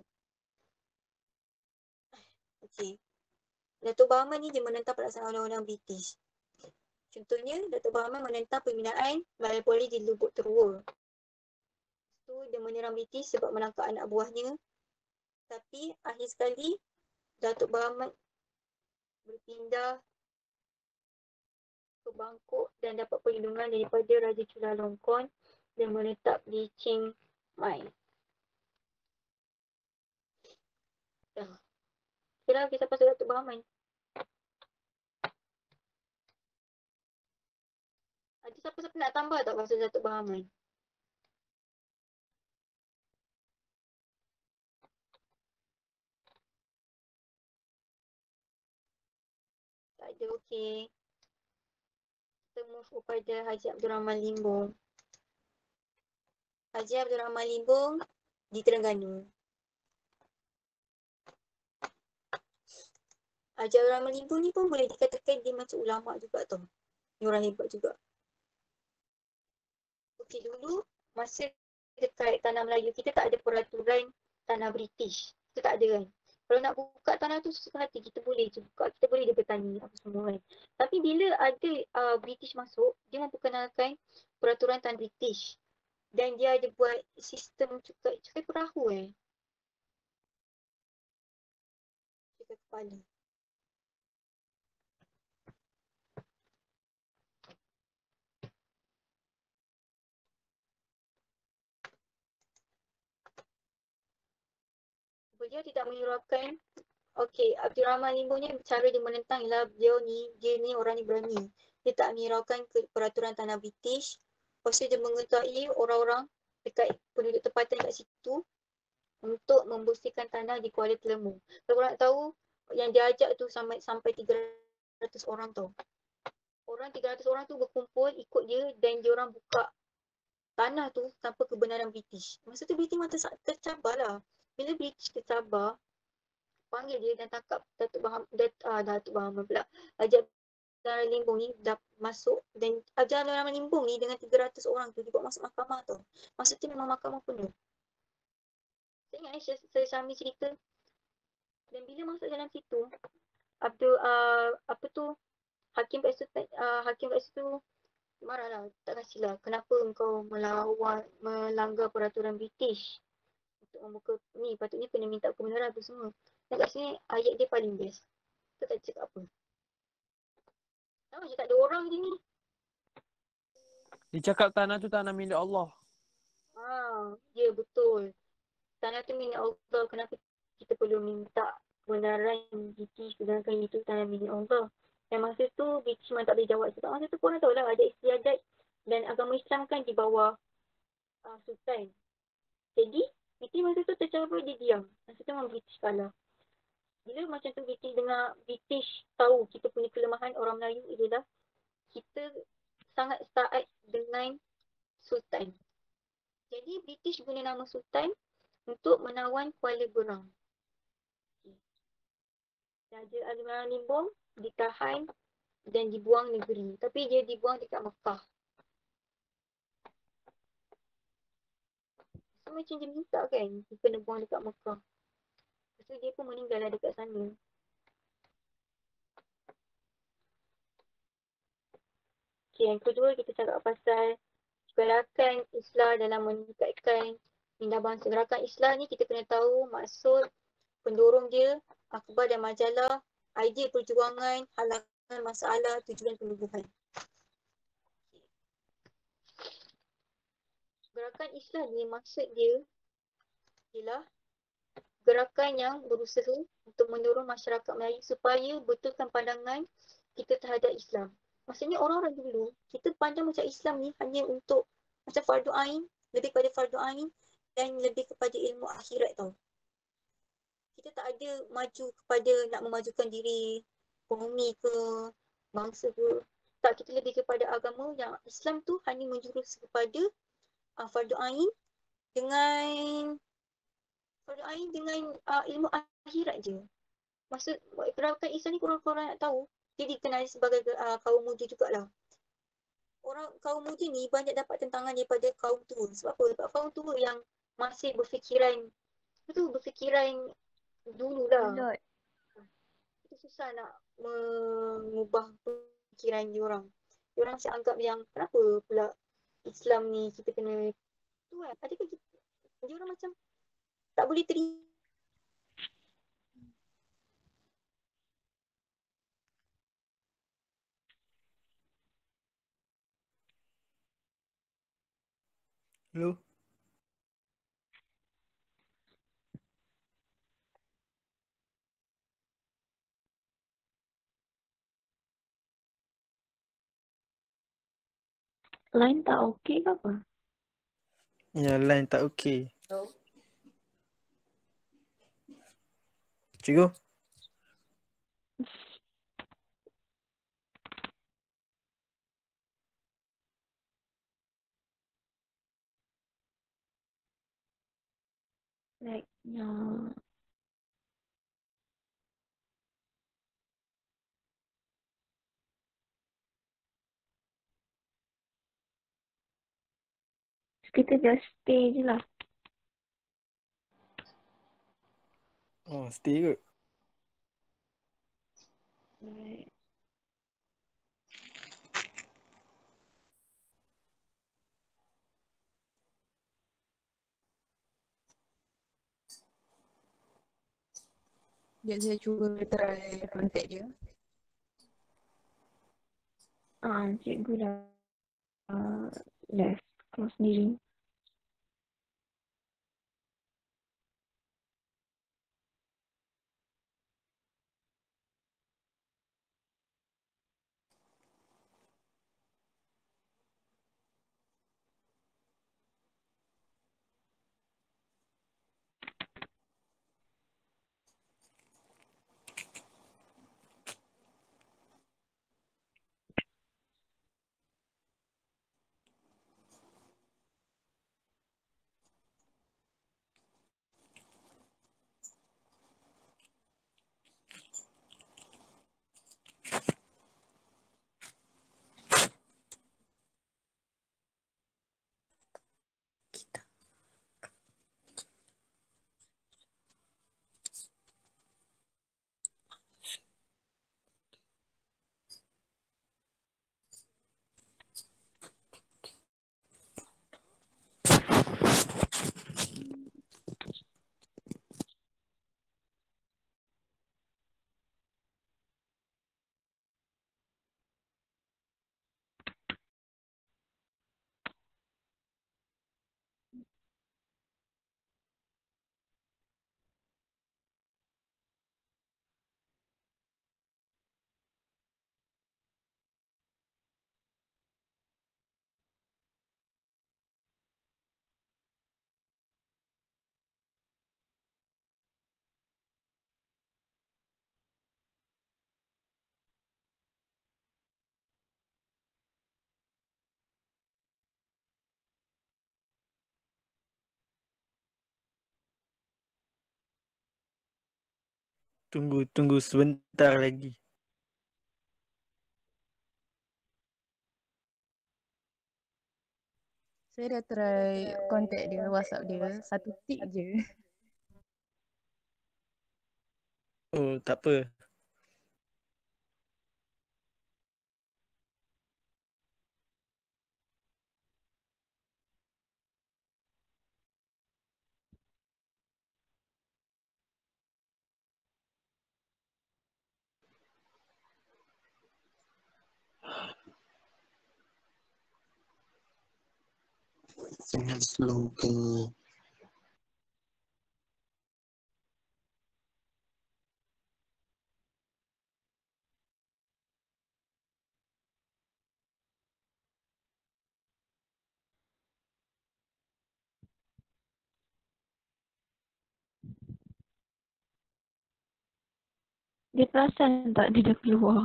Okay. Datuk Bahaman ni dia menentang pelaksanaan undang-undang British. Contohnya, Datuk Bahaman menentang pembinaan balai polis di Lubuk Terua. Tu dia menyerang British sebab menangkap anak buahnya. Tapi akhir sekali, Datuk Bahaman berpindah ke Bangkok dan dapat perlindungan daripada Raja Chulalongkorn dan menetap di Chiang Mai. Dah. Itulah kisah pasal Datuk Bahaman. Ada siapa-siapa nak tambah tak pasal Datuk Bahaman? Tak ada, okey. Kita move kepada Haji Abdul Rahman Limbong. Haji Abdul Rahman Limbong di Terengganu. Haji Abdul Rahman Limbong ni pun boleh dikatakan dia macam ulama' juga tau. Dia orang hebat juga. Okey, dulu masa dekat tanah Melayu kita tak ada peraturan tanah British. Kita tak ada kan. Kalau nak buka tanah tu sesuka hati kita boleh je buka. Kita boleh dia bertani apa semua kan. Tapi bila ada uh, British masuk, dia memperkenalkan peraturan tanah British. Dan dia ada buat sistem cukai, cukai perahu eh. Cukai kepala. Beliau tidak menyuarakan, okey, Abdul Rahman Limbong ni cara dia menentang ialah beliau ni, dia ni orang ni berani. Dia tak menyuarakan ke peraturan tanah British. Lepas tu dia mengetahui orang-orang dekat penduduk tempatan kat situ untuk membersihkan tanah di Kuala Telemu. Kalau korang nak tahu, yang dia ajak tu sampai sampai tiga ratus orang tau. Orang tiga ratus orang tu berkumpul ikut dia dan dia orang buka tanah tu tanpa kebenaran British. Masa tu British memang tercabar lah. Bila British tercabar, panggil dia dan tangkap Datuk Baham, Dat, uh, Datuk Bahaman pula. Haji Abdul Rahman Limbong ni dah masuk dan Haji Abdul Rahman Limbong ni dengan tiga ratus orang tu dibawa masuk mahkamah tau. Masa tu memang mahkamah penuh. Saya ingat eh, saya Syami cerita. Dan bila masuk dalam situ, Abdul, uh, apa tu, Hakim kat situ, uh, Hakim kat situ marahlah, tak kasihlah. Kenapa engkau melawan, melanggar peraturan British? Untuk membuka ni, patutnya kena minta kebenaran apa semua. Dan kat sini ayat dia paling best. Kita tak cakap apa. Tahu je tak ada orang je ni. Dia cakap tanah tu tanah milik Allah. Ha, ya betul. tanah tu milik Allah. Kenapa kita perlu minta kebenaran British sedangkan itu tanah milik Allah? Dan masa tu British memang tak boleh jawab sebab masa tu korang tahu lah ada istiadat dan agama Islam kan di bawah uh, Sultan. Jadi British masa tu tercabar dia diam. Masa tu memang British kalah. Bila macam tu British dengar, British tahu kita punya kelemahan orang Melayu ialah kita sangat taat dengan Sultan. Jadi British guna nama Sultan untuk menawan Kuala Berang. Raja Al Limbong ditahan dan dibuang negeri. Tapi dia dibuang dekat Mekah. So macam dia minta kan, dia kena buang dekat Mekah. Lepas tu dia pun meninggal lah dekat sana. Okay, yang kedua kita cakap pasal gerakan Islah dalam meningkatkan minda bangsa. Gerakan Islah ni kita kena tahu maksud pendorong dia, akhbar dan majalah, idea perjuangan, halangan masalah, tujuan penubuhan. Gerakan Islah ni maksud dia ialah gerakan yang berusaha untuk mendorong masyarakat Melayu supaya betulkan pandangan kita terhadap Islam. Maksudnya orang-orang dulu, kita pandang macam Islam ni hanya untuk macam fardu ain, lebih kepada fardu ain dan lebih kepada ilmu akhirat tau. Kita tak ada maju kepada nak memajukan diri ekonomi ke, bangsa ke. Tak, kita lebih kepada agama yang Islam tu hanya menjurus kepada uh, fardu ain dengan fardu ain dengan uh, ilmu akhirat je. Maksud gerakan Islam ni korang-korang nak tahu, dia dikenali sebagai uh, kaum muda jugalah. Orang kaum muda ni banyak dapat tentangan daripada kaum tua. Sebab apa? Sebab kaum tua yang masih berfikiran, itu berfikiran dululah. Bulat. Itu susah nak mengubah fikiran diorang. Diorang masih anggap yang kenapa pula Islam ni kita kena tu kan. Adakah kita, diorang macam tak boleh terima. Hello? Line tak okey ke apa? Ya, line tak okey. Cikgu? Like, uh, kita just stay je lah. Oh, stay kot. Right. Sekejap saya cuba try contact dia. Ah, cikgu dah uh, left kelas sendiri. Tunggu, tunggu sebentar lagi. Saya dah try contact dia, WhatsApp dia. Satu tick je. Oh, tak apa. Sangat slow ke. Dia perasan tak dia dah keluar?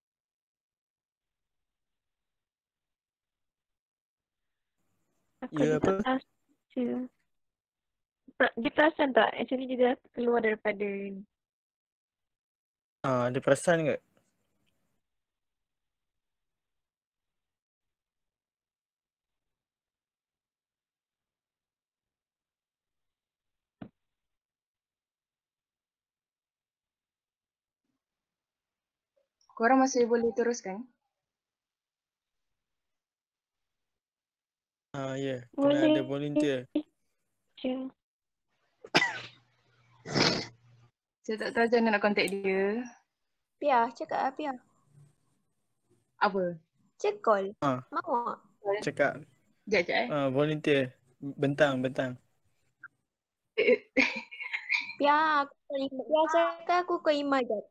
Aku Ya, dia tak apa? rasa. Pra- Dia perasan tak? Actually dia dah keluar daripada ni. Ah, ada perasan ke? Korang masih boleh teruskan? Ah, ya. Kena Boleh ada volunteer. je. Saya tak tahu macam mana nak contact dia. Pia, cakap lah Pia. Apa? Cek call. Ah, Mau tak? cakap. Sekejap, sekejap eh. Ah, volunteer. Bentang, bentang. Pia, aku call Iman. Pia cakap aku call Iman je.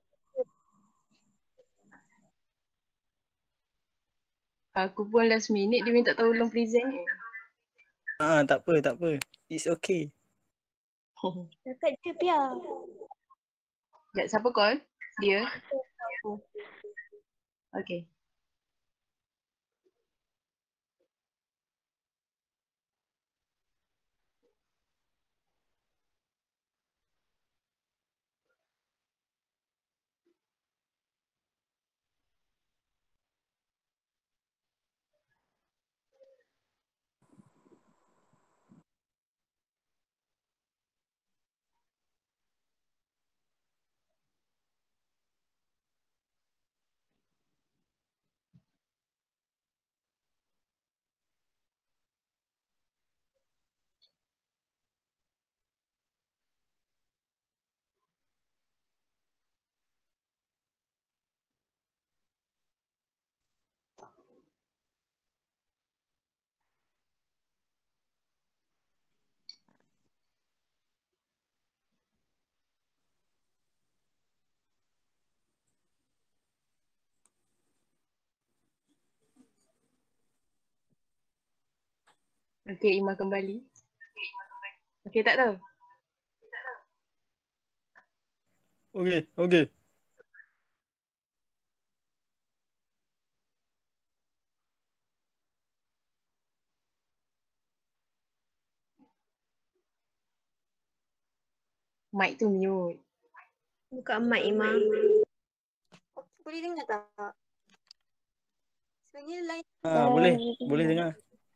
Aku pun last minute dia minta tolong present. Ah, tak apa, tak apa. It's okay. Cakap je Pia. Sekejap, siapa call? Dia? Okay. Okay, Ima kembali. Okay, tak tahu. Okay, okay. Mic tu mute. Buka mic Iman. Okay, boleh dengar tak? Sebenarnya line Ah, boleh. Boleh dengar.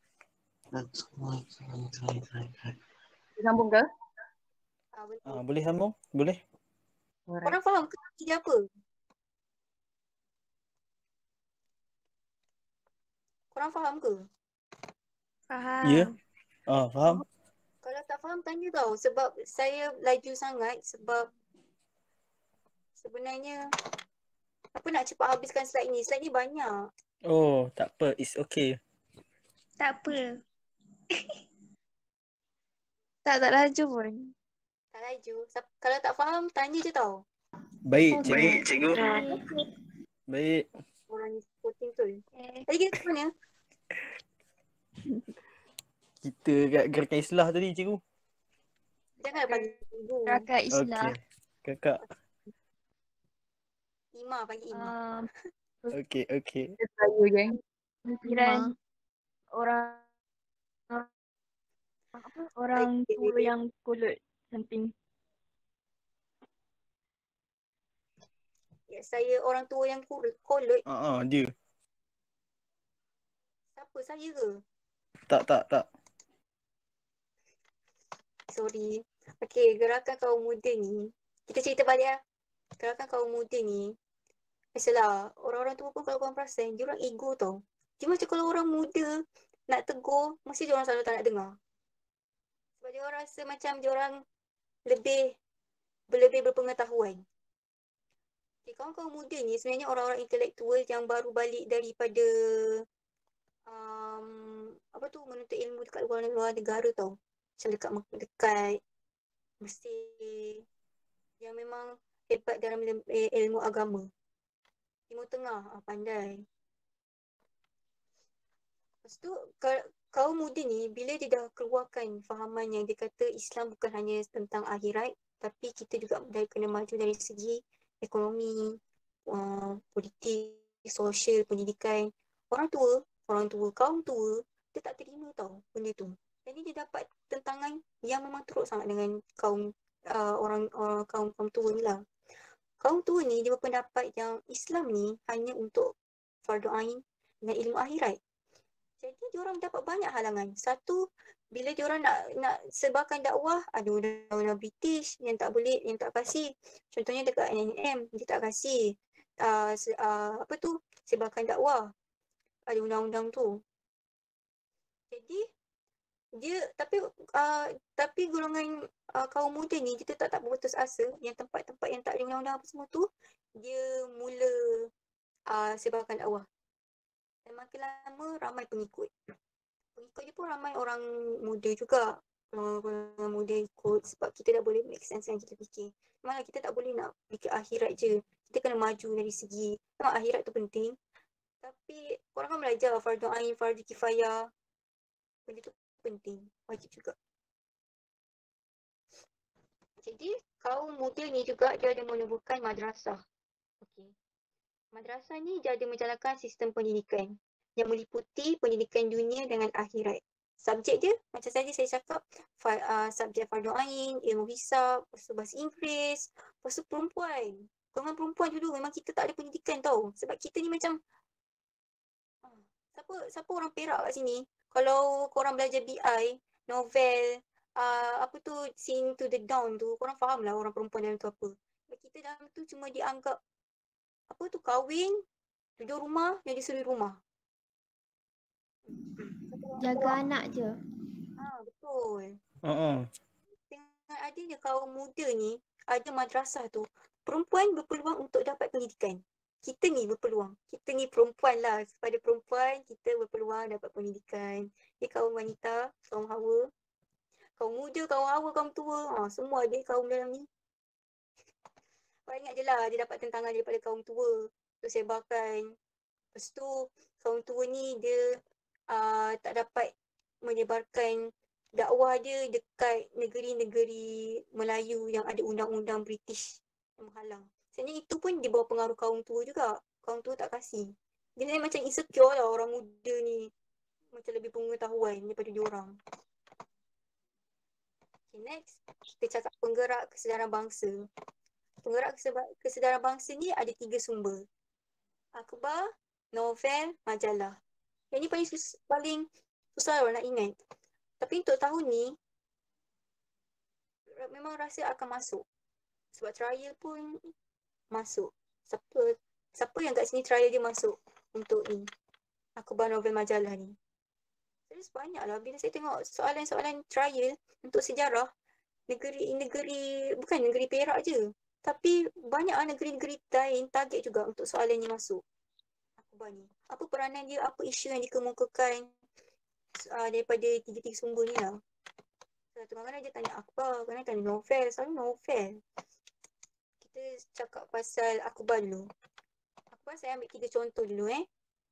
Sambung ke? ah, boleh. Ah, boleh sambung? Boleh? Alright. Korang faham ke dia apa? Korang faham ke? Faham. Ya? Ah, faham? Kalau tak faham tanya tau. Sebab saya laju sangat sebab sebenarnya apa nak cepat habiskan slide ni. Slide ni banyak. Oh, tak apa. It's okay. Tak apa. tak, tak laju pun. Tak laju. Sap- Kalau tak faham tanya je tau. Baik, cikgu. Baik, cikgu. Baik. Orang ni supporting tu. Okay. Tadi kita mana? Kita kat gerakan Islah tadi, cikgu. Jangan bagi ibu. Rakat Islah. Okey. Kakak. Ima bagi Ima. Um, Okey, okey. Saya geng. Pikiran orang apa orang tua yang kulut something. saya orang tua yang kol- kolot? Ah, uh, dia. Siapa, saya ke? Tak, tak, tak. Sorry. Okey, gerakan kaum muda ni, kita cerita balik lah. Gerakan kaum muda ni, biasalah, orang-orang tua pun kalau korang perasan, dia orang ego tau. Dia macam kalau orang muda nak tegur, mesti dia orang selalu tak nak dengar. Sebab dia orang rasa macam dia orang lebih, lebih berpengetahuan. Okay, kawan-kawan muda ni sebenarnya orang-orang intelektual yang baru balik daripada um, apa tu, menuntut ilmu dekat luar, luar negara tau. Macam dekat dekat Mesir, yang memang hebat dalam ilmu agama. Timur Tengah, ah, pandai. Lepas tu, kaum muda ni bila dia dah keluarkan fahaman yang dia kata Islam bukan hanya tentang akhirat, tapi kita juga dah kena maju dari segi ekonomi, uh, politik, sosial, pendidikan. Orang tua, orang tua, kaum tua, dia tak terima tau benda tu. Jadi dia dapat tentangan yang memang teruk sangat dengan kaum uh, orang, orang kaum kaum tua ni lah. Kaum tua ni dia berpendapat yang Islam ni hanya untuk fardu ain dengan ilmu akhirat. Jadi diorang dapat banyak halangan. Satu, bila diorang nak nak sebarkan dakwah, ada undang-undang British yang tak boleh, yang tak kasih. Contohnya dekat N N M, dia tak kasih uh, se, uh, apa tu, sebarkan dakwah. Ada undang-undang tu. Jadi dia tapi uh, tapi golongan uh, kaum muda ni dia tak tak berputus asa, yang tempat-tempat yang tak ada undang-undang apa semua tu dia mula uh, sebarkan dakwah. Dan makin lama ramai pengikut. Pengikut dia pun ramai orang muda juga. Orang muda ikut sebab kita dah boleh make sense yang kita fikir. Malah kita tak boleh nak fikir akhirat je. Kita kena maju dari segi, memang akhirat tu penting. Tapi korang kan belajar fardu ain, fardu kifayah. Benda tu penting, wajib juga. Jadi kaum muda ni juga dia ada menubuhkan madrasah. Okey. Madrasah ni dia ada menjalankan sistem pendidikan yang meliputi pendidikan dunia dengan akhirat. Subjek dia macam tadi saya cakap, uh, subjek fardu ain, ilmu hisab, lepas tu bahasa Inggeris, lepas tu perempuan. Golongan perempuan dulu memang kita tak ada pendidikan tau. Sebab kita ni macam uh, siapa siapa orang Perak kat sini? Kalau korang belajar B I, novel, uh, apa tu, Sing to the Dawn tu, korang faham lah orang perempuan dalam tu apa. Kita dalam tu cuma dianggap, apa tu, kahwin, duduk rumah, yang disuruh rumah. Jaga anak je. Ah, betul. Uh-uh. Dengan adanya kaum muda ni, ada madrasah tu, perempuan berpeluang untuk dapat pendidikan. Kita ni berpeluang. Kita ni perempuan lah. Kepada perempuan, kita berpeluang dapat pendidikan. Dia kaum wanita, kaum hawa. Kaum muda, kaum hawa, kaum tua. Ha, semua ada kaum dalam ni. Kau ingat je lah, dia dapat tentangan daripada kaum tua. Untuk sebarkan. Lepas tu, kaum tua ni dia uh, tak dapat menyebarkan dakwah dia dekat negeri-negeri Melayu yang ada undang-undang British yang menghalang. Sebenarnya itu pun di bawah pengaruh kaum tua juga. Kaum tua tak kasih. Dia ni macam insecure lah orang muda ni. Macam lebih pengetahuan daripada diorang. Okay, next. Kita cakap penggerak kesedaran bangsa. Penggerak kesedaran bangsa ni ada tiga sumber. Akhbar, novel, majalah. Yang ni paling sus- paling susah orang nak ingat. Tapi untuk tahun ni, memang rasa akan masuk. Sebab trial pun masuk. Siapa siapa yang kat sini trial dia masuk untuk ni, akhbar, novel, majalah ni. Terus banyak lah bila saya tengok soalan-soalan trial untuk sejarah, negeri-negeri, bukan negeri Perak je, tapi banyak lah negeri-negeri lain target juga untuk soalan ni masuk. Akhbar ni. Apa peranan dia, apa isu yang dikemukakan uh, daripada tiga-tiga sumber ni lah. Satu kadang-kadang dia tanya akhbar, kadang-kadang tanya novel, selalu novel. Kita cakap pasal akhbar dulu. Akhbar saya ambil tiga contoh dulu eh.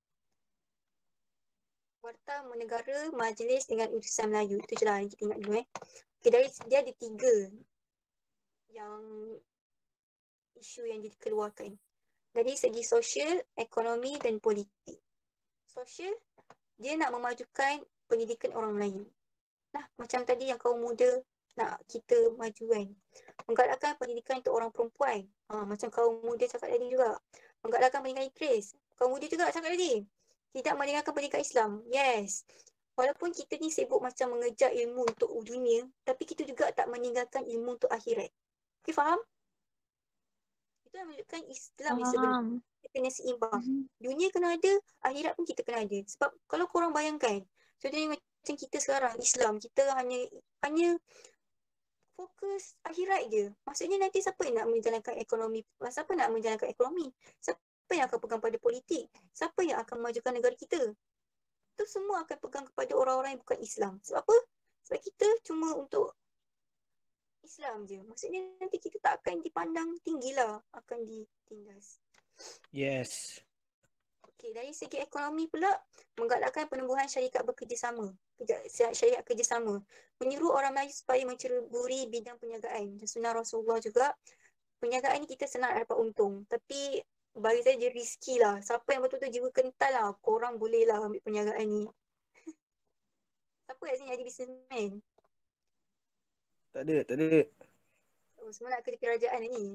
Warta Negara, Majlis dengan Utusan Melayu. Itu je lah yang kita ingat dulu eh. Okay, dari dia ada tiga yang isu yang dikeluarkan. Dari segi sosial, ekonomi dan politik. Sosial, dia nak memajukan pendidikan orang Melayu. Nah, macam tadi yang kaum muda nak kita maju kan. Menggalakkan pendidikan untuk orang perempuan. Ha, macam kaum muda cakap tadi juga. Menggalakkan pendidikan Inggeris. Kaum muda juga cakap tadi. Tidak meninggalkan pendidikan Islam. Yes. Walaupun kita ni sibuk macam mengejar ilmu untuk dunia, tapi kita juga tak meninggalkan ilmu untuk akhirat. Okay, faham? Itu yang menunjukkan Islam ni sebenarnya. Faham. Kita kena seimbang. Mhm. Dunia kena ada, akhirat pun kita kena ada. Sebab kalau korang bayangkan, contohnya macam kita sekarang, Islam, kita hanya hanya fokus akhirat je. Maksudnya nanti siapa yang nak menjalankan ekonomi? Siapa nak menjalankan ekonomi? Siapa yang akan pegang pada politik? Siapa yang akan memajukan negara kita? Itu semua akan pegang kepada orang-orang yang bukan Islam. Sebab apa? Sebab kita cuma untuk Islam je. Maksudnya nanti kita tak akan dipandang tinggilah, akan ditindas. Yes. Okey, dari segi ekonomi pula, menggalakkan penubuhan syarikat bekerjasama. Syarikat kerjasama. Menyuruh orang Melayu supaya menceburi bidang perniagaan. Dan sunnah Rasulullah juga, perniagaan ni kita senang dapat untung. Tapi bagi saya dia risky lah. Siapa yang betul-betul jiwa kental lah, korang boleh lah ambil perniagaan ni. Siapa kat sini jadi businessman? Tak ada, tak ada. Oh, semua nak kerja kerajaan ni.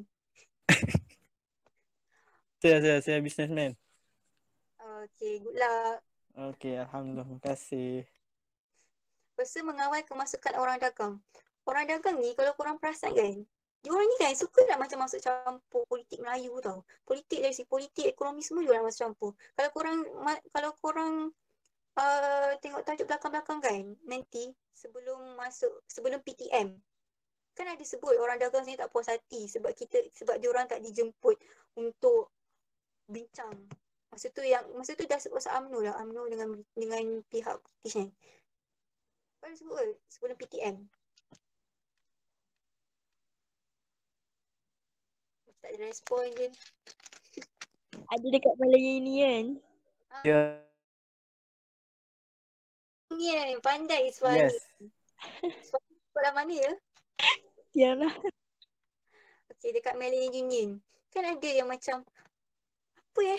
Saya, saya, saya businessman. Okay, good luck. Okey, alhamdulillah. Terima kasih. Lepas tu mengawal kemasukan orang dagang. Orang dagang ni kalau korang perasan kan, diorang ni kan suka nak macam masuk campur politik Melayu tau. Politik dari segi politik, ekonomi semua diorang masuk campur. Kalau korang kalau korang uh, tengok tajuk belakang-belakang kan, nanti sebelum masuk, sebelum P T M, kan ada sebut orang dagang sini tak puas hati sebab kita, sebab diorang tak dijemput untuk bincang. Masa tu yang masa tu dah sebut pasal UMNO lah, UMNO dengan dengan pihak British ni. Apa dia sebut ke? Sebelum P T M. Tak ada respon je. Ada dekat Malaya ni kan? Ya. Ni kan, pandai Iswani. Yes. Iswani sekolah mana ya? Yalah. Okey, dekat Malayan Union. Kan ada yang macam apa eh?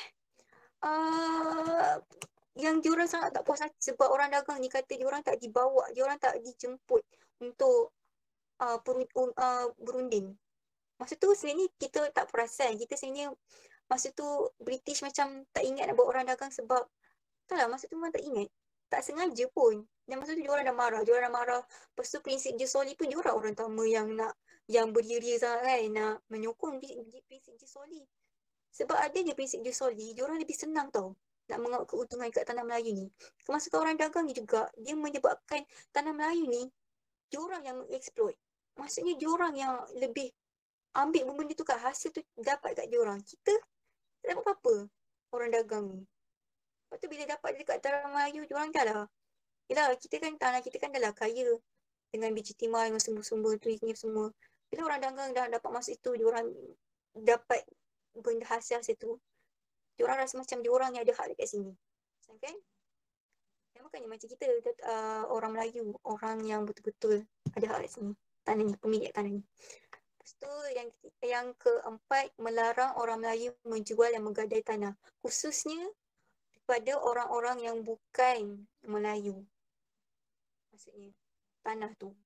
Uh, yang diorang sangat tak puas hati sebab orang dagang ni kata diorang tak dibawa, diorang tak dijemput untuk uh, perun, uh, berunding. Masa tu sebenarnya kita tak perasan, kita sebenarnya masa tu British macam tak ingat nak bawa orang dagang sebab tak lah, masa tu memang tak ingat, tak sengaja pun. Dan masa tu diorang dah marah, diorang dah marah. Lepas tu prinsip Jisoli pun diorang orang utama yang nak, yang beria-ria sangat kan, nak menyokong prinsip Jisoli. Sebab ada je prinsip Jisoli, diorang lebih senang tau nak mengawal keuntungan kat tanah Melayu ni. Kemasukan orang dagang ni juga, dia menyebabkan tanah Melayu ni, diorang yang mengeksploit. Maksudnya diorang yang lebih ambil benda tu kan, hasil tu dapat kat diorang. Kita tak dapat apa-apa, orang dagang ni. Lepas tu bila dapat dekat tanah Melayu, diorang dah lah. Yelah, kita kan, tanah kita kan dah lah kaya dengan biji timah, dengan sumber-sumber tu ni semua. Bila orang dagang dah dapat masuk itu, diorang dapat benda hasil-hasil tu, diorang rasa macam diorang yang ada hak dekat sini. Kan? Dan makanya macam kita, uh, orang Melayu, orang yang betul-betul ada hak dekat sini. Tanah ni, pemilik tanah ni. Lepas tu yang, yang keempat, melarang orang Melayu menjual dan menggadai tanah. Khususnya kepada orang-orang yang bukan Melayu. Maksudnya, tanah tu.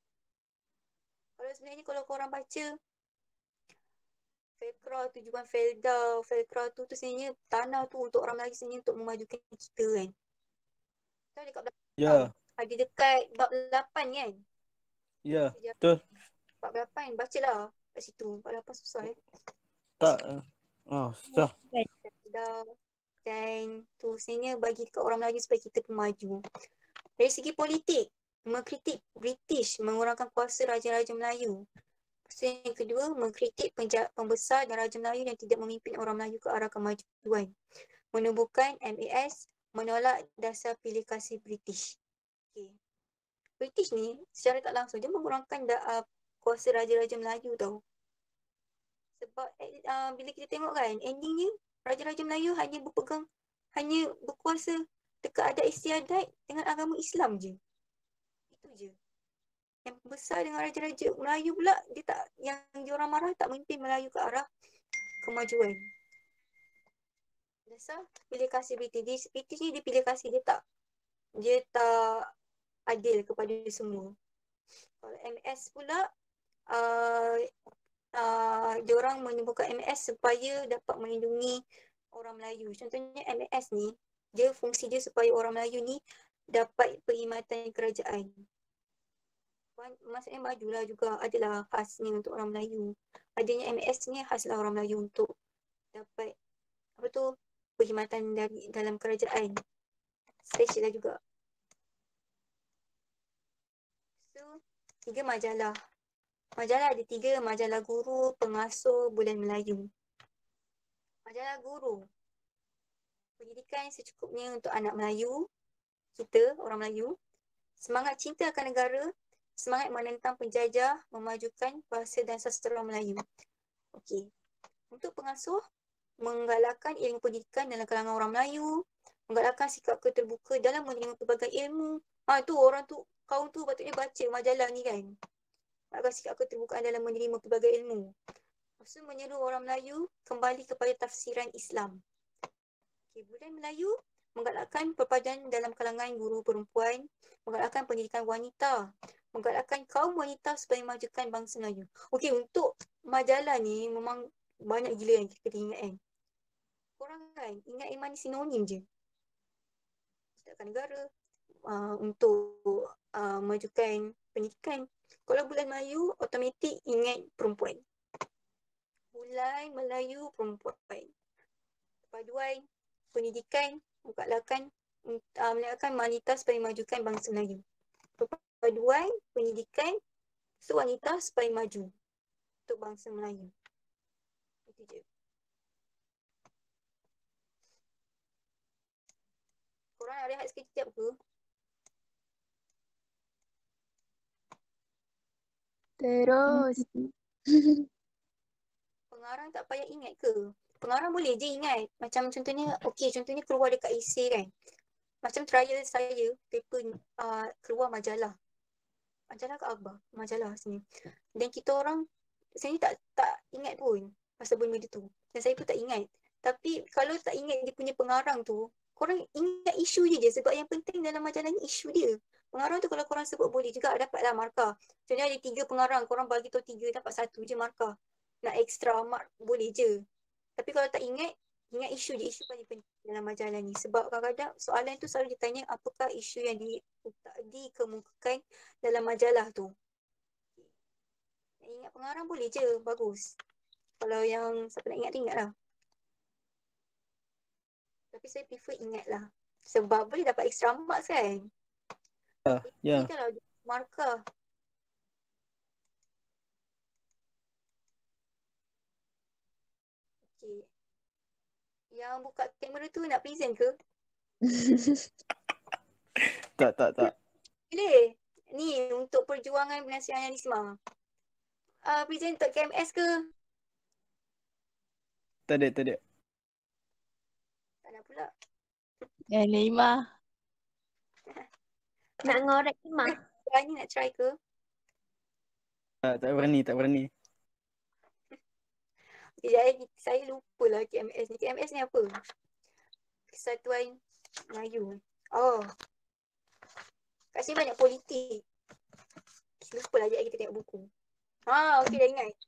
Kalau sebenarnya kalau korang baca Felkra, tujuan Felda, Felkra tu tu sebenarnya tanah tu untuk orang Melayu sebenarnya untuk memajukan kita kan. Tahu dekat belakang? Ya. Ada dekat bab lapan kan? Ya, betul. Bab lapan, bacalah kat situ. Bab lapan susah eh. Tak. Oh, susah. Felda dan tu sebenarnya bagi dekat orang Melayu supaya kita maju. Dari segi politik, mengkritik British mengurangkan kuasa Raja-Raja Melayu. Yang kedua, mengkritik penjahat pembesar dan Raja Melayu yang tidak memimpin orang Melayu ke arah kemajuan. Menubuhkan M A S menolak dasar pilih kasih British. Okay. British ni secara tak langsung dia mengurangkan da, uh, kuasa Raja-Raja Melayu tau. Sebab uh, bila kita tengok kan, endingnya Raja-Raja Melayu hanya berpegang, hanya berkuasa dekat adat istiadat dengan agama Islam je. Itu je. Yang besar dengan Raja-Raja Melayu pula, dia tak, yang diorang marah tak memimpin Melayu ke arah kemajuan. Dasar pilih kasih British. British ni dia pilih kasih, dia tak, dia tak adil kepada semua. Kalau M S pula, uh, uh, diorang menyebutkan M S supaya dapat melindungi orang Melayu. Contohnya M S ni, dia fungsi dia supaya orang Melayu ni dapat perkhidmatan kerajaan. Maksudnya majulah juga, adalah khas ni untuk orang Melayu. Adanya M S ni khaslah orang Melayu untuk dapat apa tu perkhidmatan dari dalam kerajaan. Special lah juga. So, tiga majalah. Majalah ada tiga, majalah guru, pengasuh, bulan Melayu. Majalah guru. Pendidikan secukupnya untuk anak Melayu, kita orang Melayu. Semangat cinta akan negara, semangat menentang penjajah, memajukan bahasa dan sastra Melayu. Okey. Untuk pengasuh, menggalakkan ilmu pendidikan dalam kalangan orang Melayu, menggalakkan sikap keterbuka dalam menerima pelbagai ilmu. Ha tu orang tu, kaum tu patutnya baca majalah ni kan. Menggalakkan sikap keterbukaan dalam menerima pelbagai ilmu. Lepas tu menyeru orang Melayu kembali kepada tafsiran Islam. Okay, bulan Melayu menggalakkan perpaduan dalam kalangan guru perempuan, menggalakkan pendidikan wanita, menggalakkan kaum wanita supaya majukan bangsa Melayu. Okey, untuk majalah ni memang banyak gila yang kita ingat kan. Korang kan ingat iman ni sinonim je. Sedangkan negara uh, untuk uh, majukan pendidikan. Kalau bulan Melayu, automatik ingat perempuan. Bulan Melayu perempuan. Perpaduan, pendidikan, menggalakkan uh, menggalakkan wanita supaya majukan bangsa Melayu. Perpaduan, pendidikan, so wanita supaya maju untuk bangsa Melayu. Itu je. Korang nak rehat sekejap ke? Terus. Pengarang tak payah ingat ke? Pengarang boleh je ingat. Macam contohnya, okey, contohnya keluar dekat esei kan. Macam trial saya, paper uh, keluar majalah. Majalah ke Akhbar? Majalah sini. Dan kita orang, saya ni tak tak ingat pun pasal benda tu. Dan saya pun tak ingat. Tapi kalau tak ingat dia punya pengarang tu, korang ingat isu je je sebab yang penting dalam majalah ni isu dia. Pengarang tu kalau korang sebut boleh juga dapatlah markah. Contohnya ada tiga pengarang, korang bagi tu tiga, dapat satu je markah. Nak extra mark boleh je. Tapi kalau tak ingat, ingat isu je, isu paling penting dalam majalah ni. Sebab kadang-kadang soalan tu selalu ditanya apakah isu yang di, dikemukakan dalam majalah tu. Ingat pengarang boleh je, bagus. Kalau yang siapa nak ingat tu ingatlah. Tapi saya prefer ingatlah. Sebab boleh dapat extra marks kan. Ya, ya. Ini kalau markah. Okay. Yang buka kamera tu nak present ke? Tak, tak, tak. Boleh. Ni untuk perjuangan penasihat Anisma. Uh, present untuk K M S ke? Tak ada, tak ada. Tak nak pula. Ya, Naimah. Nak ngorek ke mah? Berani nak try ke? Tak, tak berani, tak berani. Sekejap, saya lupa lah K M S ni. K M S ni apa? Kesatuan Melayu. Oh. Kat sini banyak politik. Lupa lah sekejap kita tengok buku. Ha, okey dah ingat.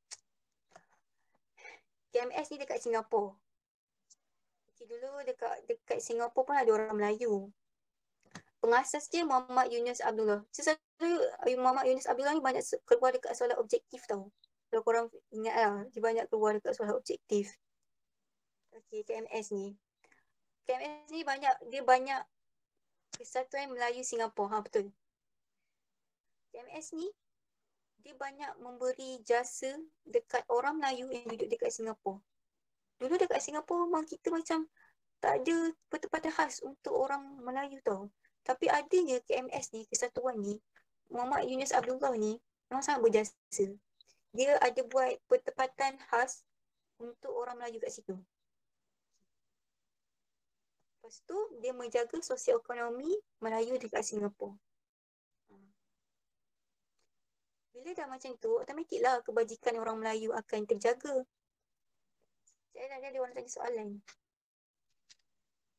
K M S ni dekat Singapura. Okay, dulu dekat dekat Singapura pun ada orang Melayu. Pengasas dia Muhammad Yunus Abdullah. Selalu Muhammad Yunus Abdullah ni banyak keluar dekat soalan objektif tau. Kalau korang ingat lah, dia banyak keluar dekat soalan objektif. Okay, K M S ni. K M S ni banyak, dia banyak Kesatuan Melayu Singapura. Ha, betul. K M S ni, dia banyak memberi jasa dekat orang Melayu yang duduk dekat Singapura. Dulu dekat Singapura memang kita macam tak ada pertempatan khas untuk orang Melayu tau. Tapi adanya K M S ni, kesatuan ni, Muhammad Yunus Abdullah ni memang sangat berjasa. Dia ada buat pertempatan khas untuk orang Melayu kat situ. Lepas tu dia menjaga sosioekonomi Melayu dekat Singapura. Bila dah macam tu, automatik lah kebajikan orang Melayu akan terjaga. Saya dah ada orang tanya soalan.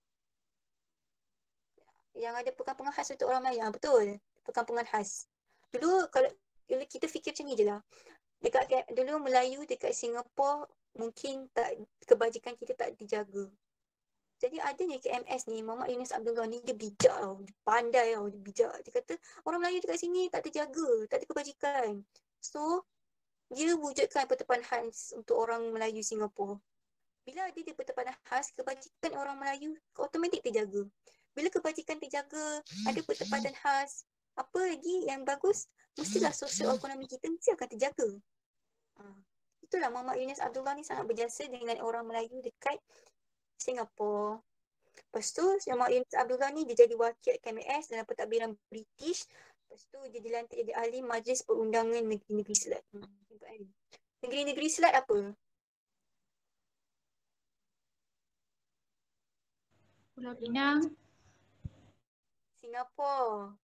Yang ada perkampungan khas untuk orang Melayu. Ha, betul. Perkampungan khas. Dulu kalau dulu kita fikir macam ni je lah. Dekat K- dulu Melayu dekat Singapura mungkin tak kebajikan kita tak dijaga. Jadi adanya K M S ni, Muhammad Yunus Abdullah ni dia bijak tau. Dia pandai tau, dia bijak. Dia kata orang Melayu dekat sini tak terjaga, tak ada kebajikan. So, dia wujudkan pertempatan khas untuk orang Melayu Singapura. Bila ada dia pertempatan khas, kebajikan orang Melayu automatik terjaga. Bila kebajikan terjaga, ada pertempatan khas, apa lagi yang bagus, mestilah sosial ekonomi kita mesti akan terjaga. Ha. Itulah Muhammad Yunus Abdullah ni sangat berjasa dengan orang Melayu dekat Singapura. Lepas tu, Muhammad Yunus Abdullah ni dia jadi wakil K M S dalam pentadbiran British. Lepas tu dia dilantik jadi ahli Majlis Perundangan Negeri-Negeri Selat. Hmm. Negeri-Negeri Selat apa? Pulau Pinang. Singapura.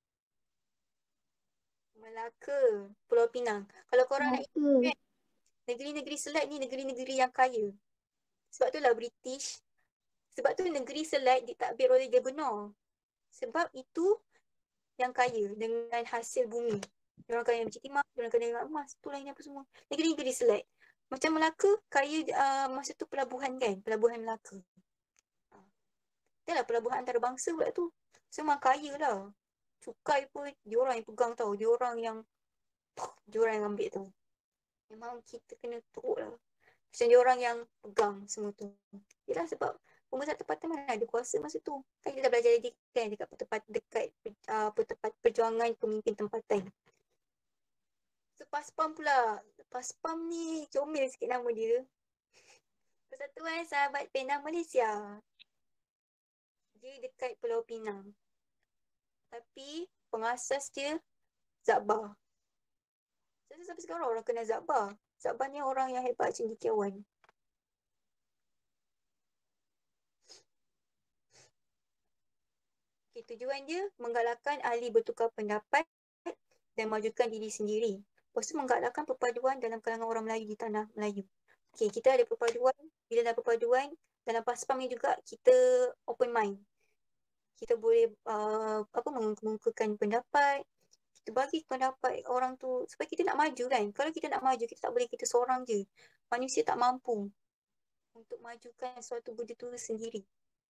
Melaka, Pulau Pinang. Kalau korang nak Melaka. ingat, negeri-negeri Selat ni negeri-negeri yang kaya. Sebab itulah British. Sebab tu negeri Selat ditadbir oleh dia benar. Sebab itu yang kaya dengan hasil bumi. Diorang kaya macam timah, diorang kaya dengan emas, tu lain apa semua. Negeri-negeri Selat. Macam Melaka, kaya uh, masa tu pelabuhan kan, pelabuhan Melaka. Dah lah pelabuhan antarabangsa pula tu. Semua kaya lah. Cukai pun diorang yang pegang tau. Diorang yang diorang yang ambil tau. Memang kita kena teruk lah. Macam diorang yang pegang semua tu. Yelah sebab pemerintah tempatan mana ada kuasa masa tu. Kan kita dah belajar lagi kan dekat tempat dekat uh, tempat perjuangan pemimpin tempatan. So PASPAM pula. PASPAM ni comel sikit nama dia. Persatuan Sahabat Penang Malaysia. Dia dekat Pulau Pinang. Tapi pengasas dia Zakbar. Saya sampai sekarang orang kenal Zakbar. Zakbar ni orang yang hebat cendekiawan. Okay, tujuan dia menggalakkan ahli bertukar pendapat dan majukan diri sendiri. Lepas tu menggalakkan perpaduan dalam kalangan orang Melayu di tanah Melayu. Okay, kita ada perpaduan. Bila ada perpaduan, dalam PASPAM ni juga kita open mind. Kita boleh uh, apa mengungkapkan pendapat. Kita bagi pendapat orang tu supaya kita nak maju kan. Kalau kita nak maju, kita tak boleh kita seorang je. Manusia tak mampu untuk majukan suatu benda tu sendiri.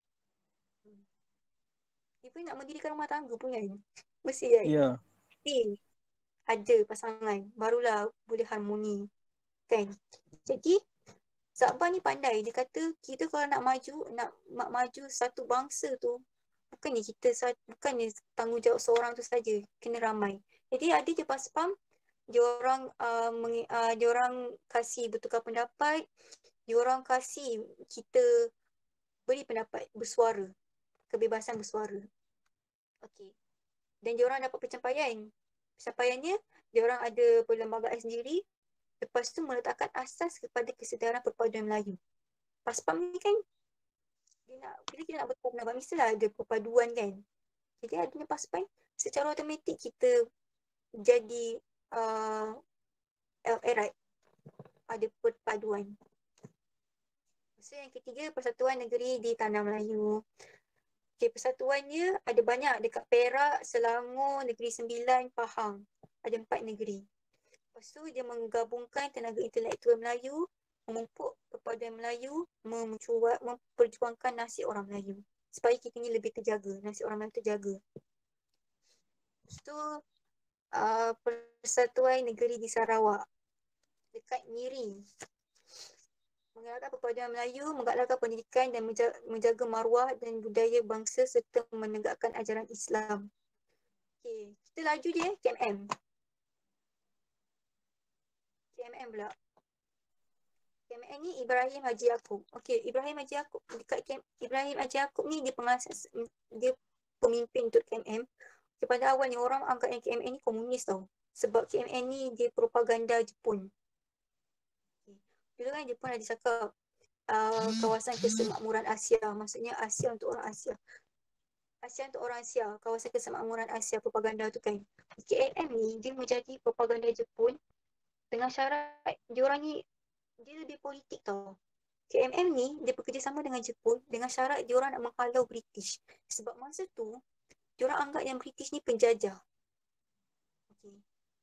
Dia pun nak mendirikan rumah tangga pun kan. Mesti kan. Ya. Mesti ada pasangan. Barulah boleh harmoni. Kan. Jadi Zakbar ni pandai. Dia kata kita kalau nak maju, nak ma- maju satu bangsa tu, bukannya kita, bukannya tanggungjawab seorang tu saja, kena ramai. Jadi ada je PASPAM, dia orang uh, meng, uh, dia orang kasih bertukar pendapat, dia orang kasih kita beri pendapat, bersuara, kebebasan bersuara. Okey. Dan dia orang dapat pencapaian. Pencapaiannya, dia orang ada perlembagaan sendiri, lepas tu meletakkan asas kepada kesedaran perpaduan Melayu. PASPAM ni kan dia nak, bila kita nak bertukar pendapat, mestilah ada perpaduan kan. Jadi adanya PASPAM, secara automatik kita jadi uh, erat. Ada perpaduan. So yang ketiga, Persatuan Negeri di Tanah Melayu. Okay, persatuannya ada banyak dekat Perak, Selangor, Negeri Sembilan, Pahang. Ada empat negeri. Lepas tu dia menggabungkan tenaga intelektual Melayu, memupuk perpaduan Melayu, memencuat, memperjuangkan nasib orang Melayu. Supaya kita ni lebih terjaga, nasib orang Melayu terjaga. Lepas tu, uh, Persatuan Negeri di Sarawak, dekat Miri. Menggalakkan perpaduan Melayu, menggalakkan pendidikan dan menjaga, menjaga maruah dan budaya bangsa serta menegakkan ajaran Islam. Okay, kita laju je K M M. K M M pula. K M M ni Ibrahim Haji Yaakob. Okey, Ibrahim Haji Yaakob dekat K M, Ibrahim Haji Yaakob ni dia pengasas, dia pemimpin untuk K M M. Okay, pada awalnya orang anggap yang K M M ni komunis tau. Sebab K M M ni dia propaganda Jepun. Okay. Dulu kan Jepun ada cakap uh, kawasan kesemakmuran Asia. Maksudnya Asia untuk orang Asia. Asia untuk orang Asia. Kawasan kesemakmuran Asia, propaganda tu kan. K M M ni dia menjadi propaganda Jepun dengan syarat dia orang ni dia lebih politik tau. K M M ni dia bekerjasama dengan Jepun dengan syarat dia orang nak menghalau British. Sebab masa tu dia orang anggap yang British ni penjajah. Okay.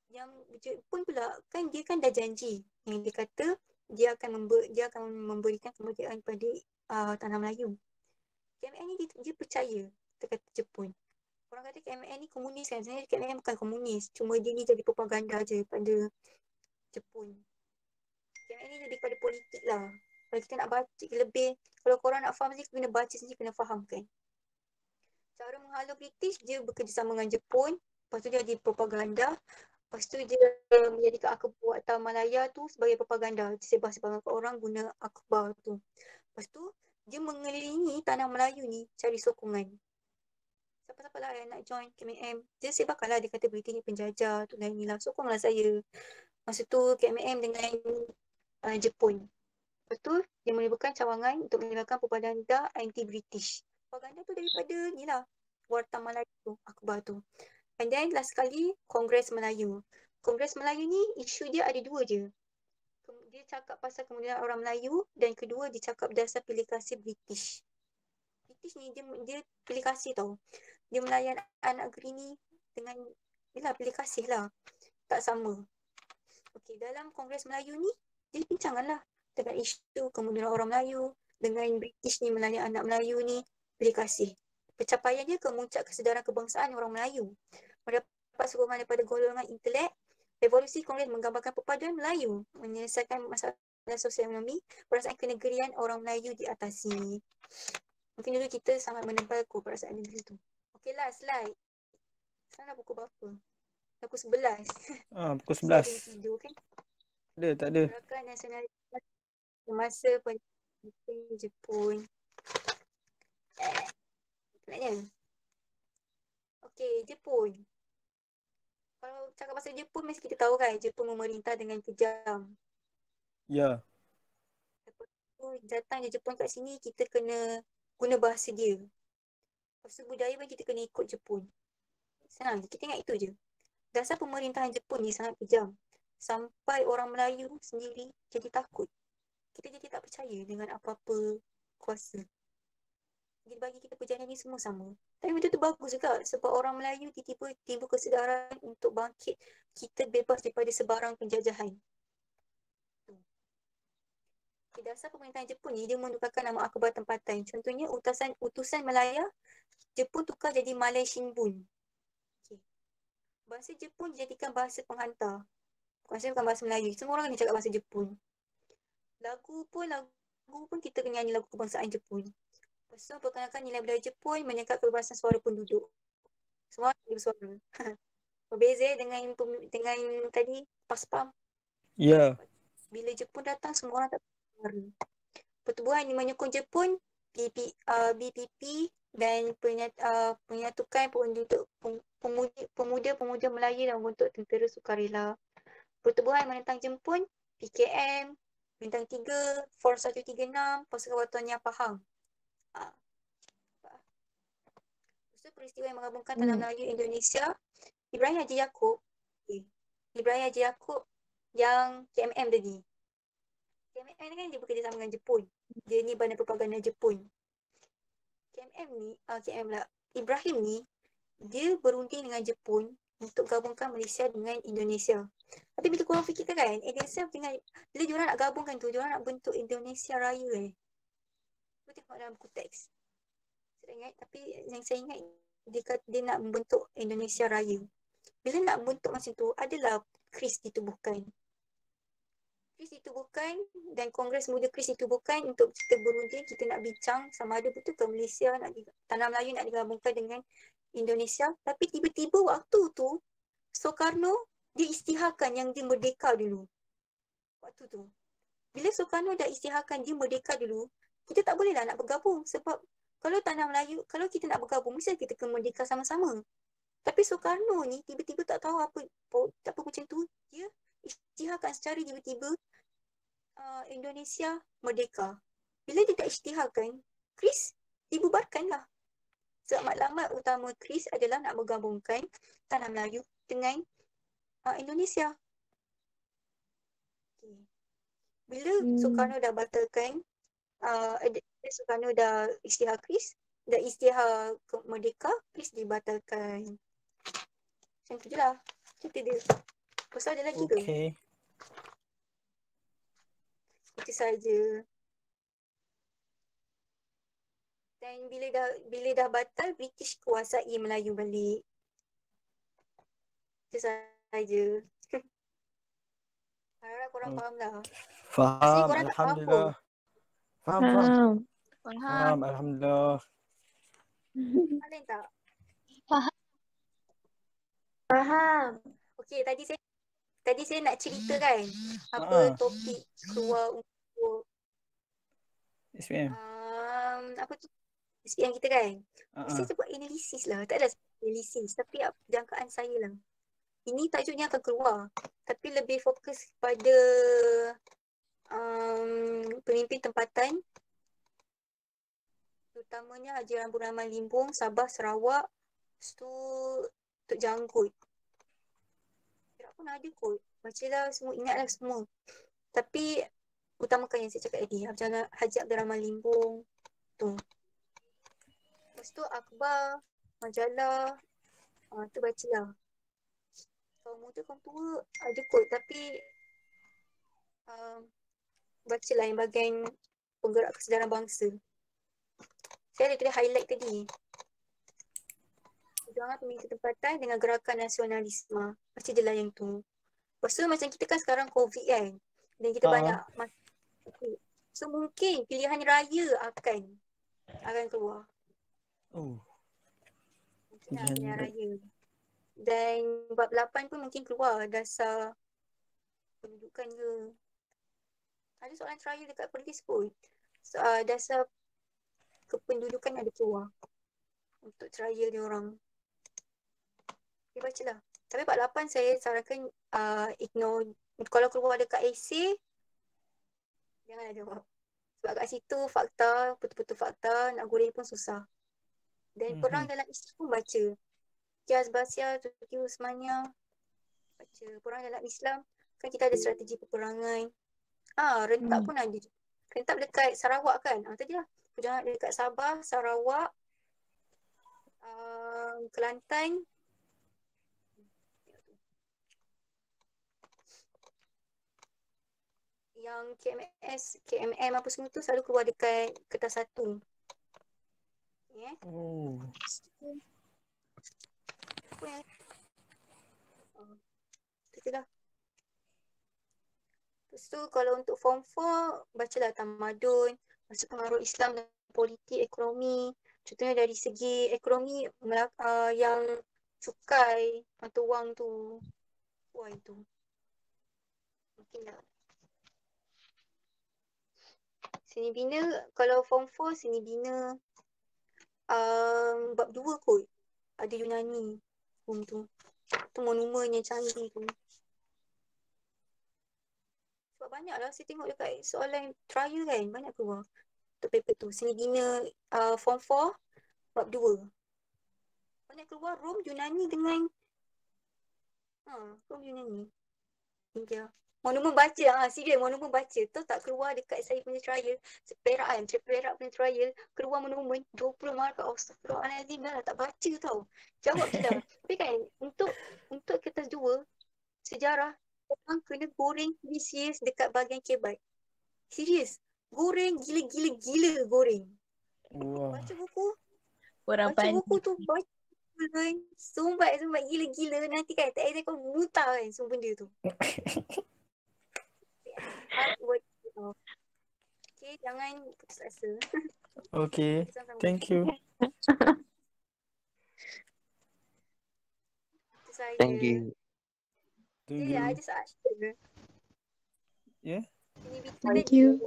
yang Jepun pula kan dia kan dah janji yang dia kata dia akan member, dia akan memberikan kemerdekaan pada uh, tanah Melayu. K M N ni dia, dia percaya kata Jepun. Orang kata K M N ni komunis kan. Sebenarnya K M N bukan komunis. Cuma dia ni jadi propaganda je pada Jepun. K M N ni jadi pada politik lah. Kalau kita nak baca lebih, kalau korang nak faham sendiri, kena baca sendiri, kena faham kan. Cara menghalau British, dia bekerjasama dengan Jepun. Lepas tu dia jadi propaganda. Lepas tu dia menjadikan akhbar Atta Malaya tu sebagai propaganda. Disebar-sebarkan ke orang guna akhbar tu. Lepas tu dia mengelilingi tanah Melayu ni cari sokongan. Siapa-siapa lah yang nak join K M M, dia sebarkanlah, dia kata British ni penjajah tu dan inilah, sokonglah saya. Masa tu K M M dengan uh, Jepun. Lepas tu dia menimbulkan cawangan untuk menyebarkan propaganda anti-British. Propaganda tu daripada ni lah, Warta Melayu tu, akhbar tu. And then last sekali, Kongres Melayu. Kongres Melayu ni isu dia ada dua je. Dia cakap pasal kemudian orang Melayu dan kedua dia cakap dasar pilih kasih British. British ni dia, dia pilih kasih tau. Dia melayan anak negeri ni dengan yelah, pilih kasih lah. Tak sama. Okey, dalam Kongres Melayu ni dia bincangan lah dengan isu kemudian orang Melayu dengan British ni melayan anak Melayu ni pilih kasih. Pencapaian dia kemuncak kesedaran kebangsaan orang Melayu. Mendapat sokongan daripada golongan intelek, revolusi Kongres menggambarkan perpaduan Melayu, menyelesaikan masalah sosial ekonomi, perasaan kenegerian orang Melayu diatasi. Mungkin dulu kita sangat menebal perasaan negeri tu. Okey lah, slide. Sekarang dah pukul berapa? Dah pukul sebelas. Ah, pukul sebelas. Tidur kan? Ada, tak ada. Gerakan nasionalitas semasa penjajahan Jepun. Naknya. Okey, Jepun. Kalau cakap pasal Jepun, mesti kita tahu kan Jepun memerintah dengan kejam. Ya. Lepas tu datang je Jepun kat sini, kita kena guna bahasa dia. Lepas tu budaya pun kita kena ikut Jepun. Senang je, kita ingat itu je. Dasar pemerintahan Jepun ni sangat kejam. Sampai orang Melayu sendiri jadi takut. Kita jadi tak percaya dengan apa-apa kuasa. Jadi bagi kita perjalanan ni semua sama. Tapi benda tu bagus juga sebab orang Melayu tiba-tiba timbul kesedaran untuk bangkit. Kita bebas daripada sebarang penjajahan. Okay, dasar pemerintahan Jepun ni dia menukarkan nama akhbar tempatan. Contohnya utusan utusan Malaya, Jepun tukar jadi Malay Shinbun. Okay. Bahasa Jepun dijadikan bahasa penghantar. Maksudnya bukan bahasa Melayu. Semua orang kena cakap bahasa Jepun. Lagu pun, lagu pun kita kena nyanyi lagu kebangsaan Jepun. Lepas tu perkenalkan nilai budaya Jepun menyekat kebebasan suara penduduk. Semua orang boleh bersuara. Berbeza dengan dengan tadi PASPAM. Ya. Yeah. Bila Jepun datang semua orang tak bersuara. Pertubuhan yang menyokong Jepun, B P, uh, B P P dan penyat, uh, penyatukan penduduk pemuda-pemuda Melayu dalam bentuk tentera sukarela. Pertubuhan menentang Jepun, P K M, Bintang tiga, Force seratus tiga puluh enam, Pasukan Bantuan Pahang. Ha. So, peristiwa yang menggabungkan tanah Melayu Indonesia, Ibrahim Haji Yaakob, okay. Ibrahim Haji Yaakob yang K M M tadi. K M M ni kan dia bekerjasama dengan Jepun. Dia ni badan propaganda Jepun. K M M ni, uh, K M M lah, Ibrahim ni, dia berunding dengan Jepun untuk gabungkan Malaysia dengan Indonesia. Tapi bila korang fikirkan kan, Indonesia dengan, bila diorang nak gabungkan tu, diorang nak bentuk Indonesia Raya eh. Aku tengok dalam buku teks. Saya ingat, tapi yang saya ingat, dia kata dia nak membentuk Indonesia Raya. Bila nak bentuk macam tu, adalah KRIS ditubuhkan. KRIS ditubuhkan dan Kongres Muda KRIS ditubuhkan untuk kita berunding, kita nak bincang sama ada betul ke Malaysia, nak tanah Melayu nak digabungkan dengan Indonesia. Tapi tiba-tiba waktu tu, Soekarno dia isytiharkan yang dia merdeka dulu. Waktu tu. Bila Soekarno dah isytiharkan dia merdeka dulu, kita tak bolehlah nak bergabung sebab kalau tanah Melayu, kalau kita nak bergabung, mesti kita kena merdeka sama-sama. Tapi Soekarno ni tiba-tiba tak tahu apa, tak apa macam tu, dia isytiharkan secara tiba-tiba uh, Indonesia merdeka. Bila dia tak isytiharkan, KRIS dibubarkan lah. Sebab matlamat utama KRIS adalah nak menggabungkan tanah Melayu dengan uh, Indonesia. Okay. Bila hmm. Soekarno dah batalkan, uh, Soekarno dah isytihar KRIS, dah isytihar merdeka, KRIS dibatalkan. Macam tu je lah cerita dia. Pasal ada lagi ke? Okay. Itu saja. Dan bila dah bila dah batal, British kuasai Melayu balik. Itu saja. Harap korang Oh. faham lah. Asalnya Faham, korang tak faham pun. Alhamdulillah. Faham, faham. Faham. Faham, Alhamdulillah. Kalian tak? Faham. Okey, tadi saya tadi saya nak cerita kan apa Ah. topik keluar untuk S P M. um, apa tu S P M kita kan. Ah, Saya ah. buat analisis lah. Tak ada analisis tapi apa jangkaan saya lah. Ini tajuknya akan keluar. Tapi lebih fokus pada um, pemimpin tempatan. Terutamanya Haji Rambu Rahman Limbung, Sabah, Sarawak. Lepas tu Tok Janggut. Perak pun ada kot. Bacalah semua, ingatlah semua. Tapi utamakan yang saya cakap tadi. Haji Abdul Rahman Limbung. Tu. Lepas tu akhbar, majalah. Uh, tu bacalah. Kaum muda, kaum tua ada kot. Tapi uh, bacalah yang bahagian penggerak kesedaran bangsa. Saya ada tulis highlight tadi. Perjuangan pemimpin tempatan dengan gerakan nasionalisme. Baca je lah yang tu. Lepas tu macam kita kan sekarang COVID kan. Dan kita Ah. banyak masa. So mungkin pilihan raya akan akan keluar. Oh. Mungkin lah Pilihan pilihan raya. raya. Dan bab lapan pun mungkin keluar dasar pendudukan ke. Ada soalan trial dekat polis pun. So, uh, dasar kependudukan ada keluar. Untuk trial dia orang. Dia bacalah. Tapi bab lapan saya sarankan uh, ignore. Kalau keluar dekat esei, janganlah jawab. Sebab kat situ fakta, betul-betul fakta, nak goreng pun susah. Dan Mhm. perang dalam Islam pun baca. Kias Basia, Turki Uthmaniyah, baca. Perang dalam Islam, kan kita ada strategi peperangan. Ah, rentak Hmm. pun ada. Rentak dekat Sarawak kan? Ah, tadi lah. Perjalanan dekat Sabah, Sarawak, uh, Kelantan. Yang K M S, K M M apa semua tu selalu keluar dekat kertas satu. Ya. Yeah. Oh. Apa yang oh, itu lah. Lepas tu kalau untuk form four, bacalah Tamadun, masuk pengaruh Islam dan politik, ekonomi. Contohnya dari segi ekonomi uh, yang cukai, mata wang tu. Wah itu. Mungkin lah. Seni bina, kalau form four, seni bina um, bab dua kot. Ada Yunani. Um, tu. Tu monumen yang canggih tu. Sebab banyak lah saya tengok dekat soalan trial kan. Banyak keluar. Untuk paper tu. Seni bina uh, form four, bab dua. Banyak keluar Rom, Yunani dengan ha, Rom, Yunani. India. Monumen baca, ah ha, serius monumen baca. Tu tak keluar dekat saya punya trial. Perak kan, Perak punya trial. Keluar monumen dua puluh markah. Astagfirullahaladzim, dah lah tak baca tau. Jawab je lah. Tapi kan, untuk untuk kertas dua, sejarah, orang kena goreng serius dekat bahagian kebat. Serius. Goreng gila-gila-gila goreng. Wow. Baca buku. Orang Baca pandai. buku tu, baca kan. Sumbat-sumbat gila-gila. Nanti kan, tak ada kau muntah kan semua benda tu. Okay, jangan putus asa. Okay, thank you. Itu saja. Thank you. Thank Ya, you. ada soalan. Yeah. Thank you.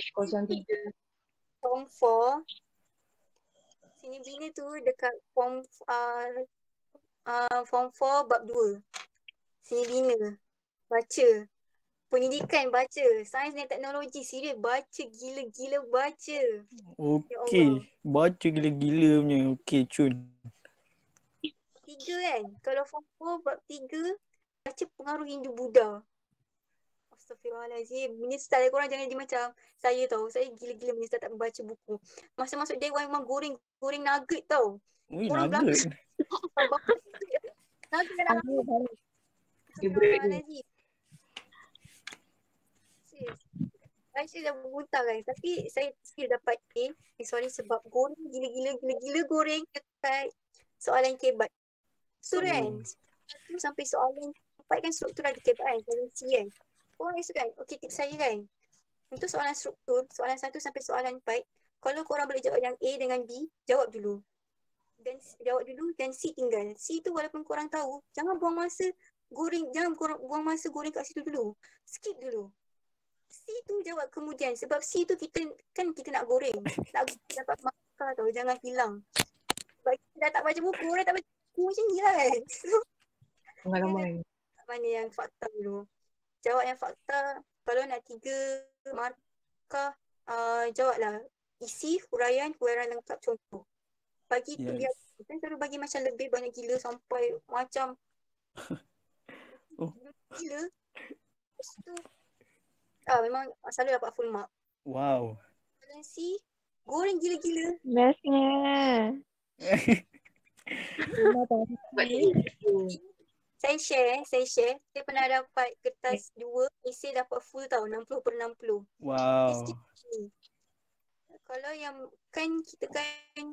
Form four. Sini bina tu dekat form uh, uh, form four bab dua. Sini bina. Baca. Pendidikan baca. Sains dan teknologi. Serius baca. Gila-gila baca. Okay. Baca gila-gila punya. Okay, cun. Tiga kan. Kalau form four bab tiga. Baca pengaruh Hindu Buddha. Astaghfirullahaladzim. Menyesal korang jangan jadi macam saya tau. Saya gila-gila menyesal tak membaca buku. Masa masuk dewan memang goreng goreng nugget tau. Ui, Korang nugget. Nugget dalam Astagfirullahaladzim. Sis. Saya dah bermuntah kan. Tapi saya still dapat A. Eh, sorry sebab goreng gila-gila gila-gila goreng dekat soalan kebat. So kan. Satu sampai soalan empat kan struktur ada kebat kan. Soalan C kan. Korang rasa kan. Okay tips saya kan. Untuk soalan struktur, soalan satu sampai soalan empat. Kalau korang boleh jawab yang A dengan B, jawab dulu. Dan jawab dulu dan C tinggal. C tu walaupun korang tahu, jangan buang masa goreng, jangan korang buang masa goreng kat situ dulu. Skip dulu. C tu jawab kemudian. Sebab C tu kita kan kita nak goreng. Nak dapat markah tau. Jangan hilang. Sebab kita dah tak baca buku, orang tak baca buku macam ni lah kan. Ramai-ramai. Mana yang fakta dulu. Jawab yang fakta. Kalau nak tiga markah, uh, jawablah. Isi, huraian, huraian lengkap contoh. Bagi tu Yes. biar kita selalu bagi macam lebih banyak gila sampai macam Oh. gila. Lepas tu ah, memang selalu dapat full mark. Wow. Soalan C, goreng gila-gila. Bestnya. Saya share, saya share. Saya pernah dapat kertas dua, esei dapat full tau, enam puluh per enam puluh. Wow. Ni. Kalau yang kan kita kan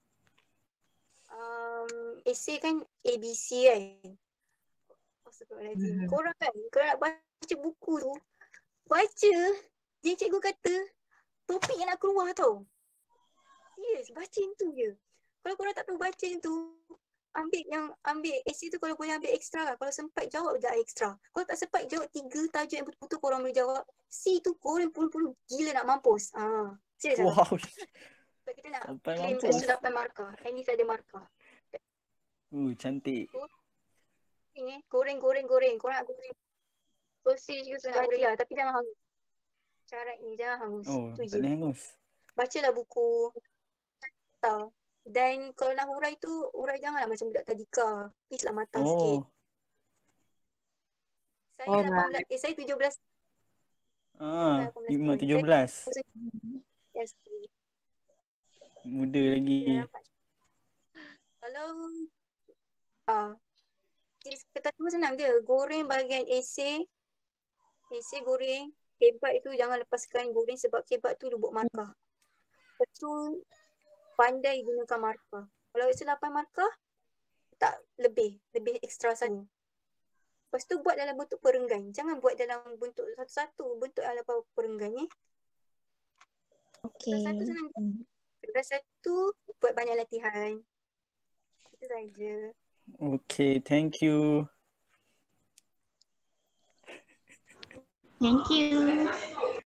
um, esei kan A B C kan. Astagfirullahaladzim. Mhm. Korang kan, korang nak baca buku tu, baca, dia cikgu kata topik yang nak keluar tau. Serius, baca yang tu je. Kalau korang tak tahu baca yang tu, ambil yang, ambil esei tu kalau boleh ambil ekstra lah. Kalau sempat jawab je ekstra. Kalau tak sempat jawab tiga tajuk yang betul-betul korang boleh jawab. C tu korang puluh-puluh gila nak mampus. Ah, serius lah. Wow. Sebab kita nak Sampai claim mampus. kesedapan markah. At least ada markah. Uh, cantik. Ini goreng, goreng, goreng. Korang nak goreng. Sausage ke sunat ada lah. Tapi jangan hangus. Syarat ni jangan hangus. Oh, Tu tak je. boleh hangus. Bacalah buku. Tahu. Dan kalau nak hurai tu, hurai janganlah macam budak tadika. Please lah matang sikit. Oh. Saya Oh, lapan belas, eh saya tujuh belas. Ah, lapan belas lima tahun. tujuh Saya- belas. Yes. Muda lagi. Dah dapat. Kalau ah, jadi kertas tu senang je. Goreng bahagian esei. Esei goreng. Kebat itu jangan lepaskan goreng sebab kebat tu lubuk markah. Lepas tu pandai gunakan markah. Kalau esei lapan markah, tak lebih. Lebih ekstra satu. Lepas tu buat dalam bentuk perenggan. Jangan buat dalam bentuk satu-satu. Bentuk dalam perenggan eh. Okay. Kertas satu senang. Kertas satu buat banyak latihan. Itu saja. Okay, thank you. Thank you.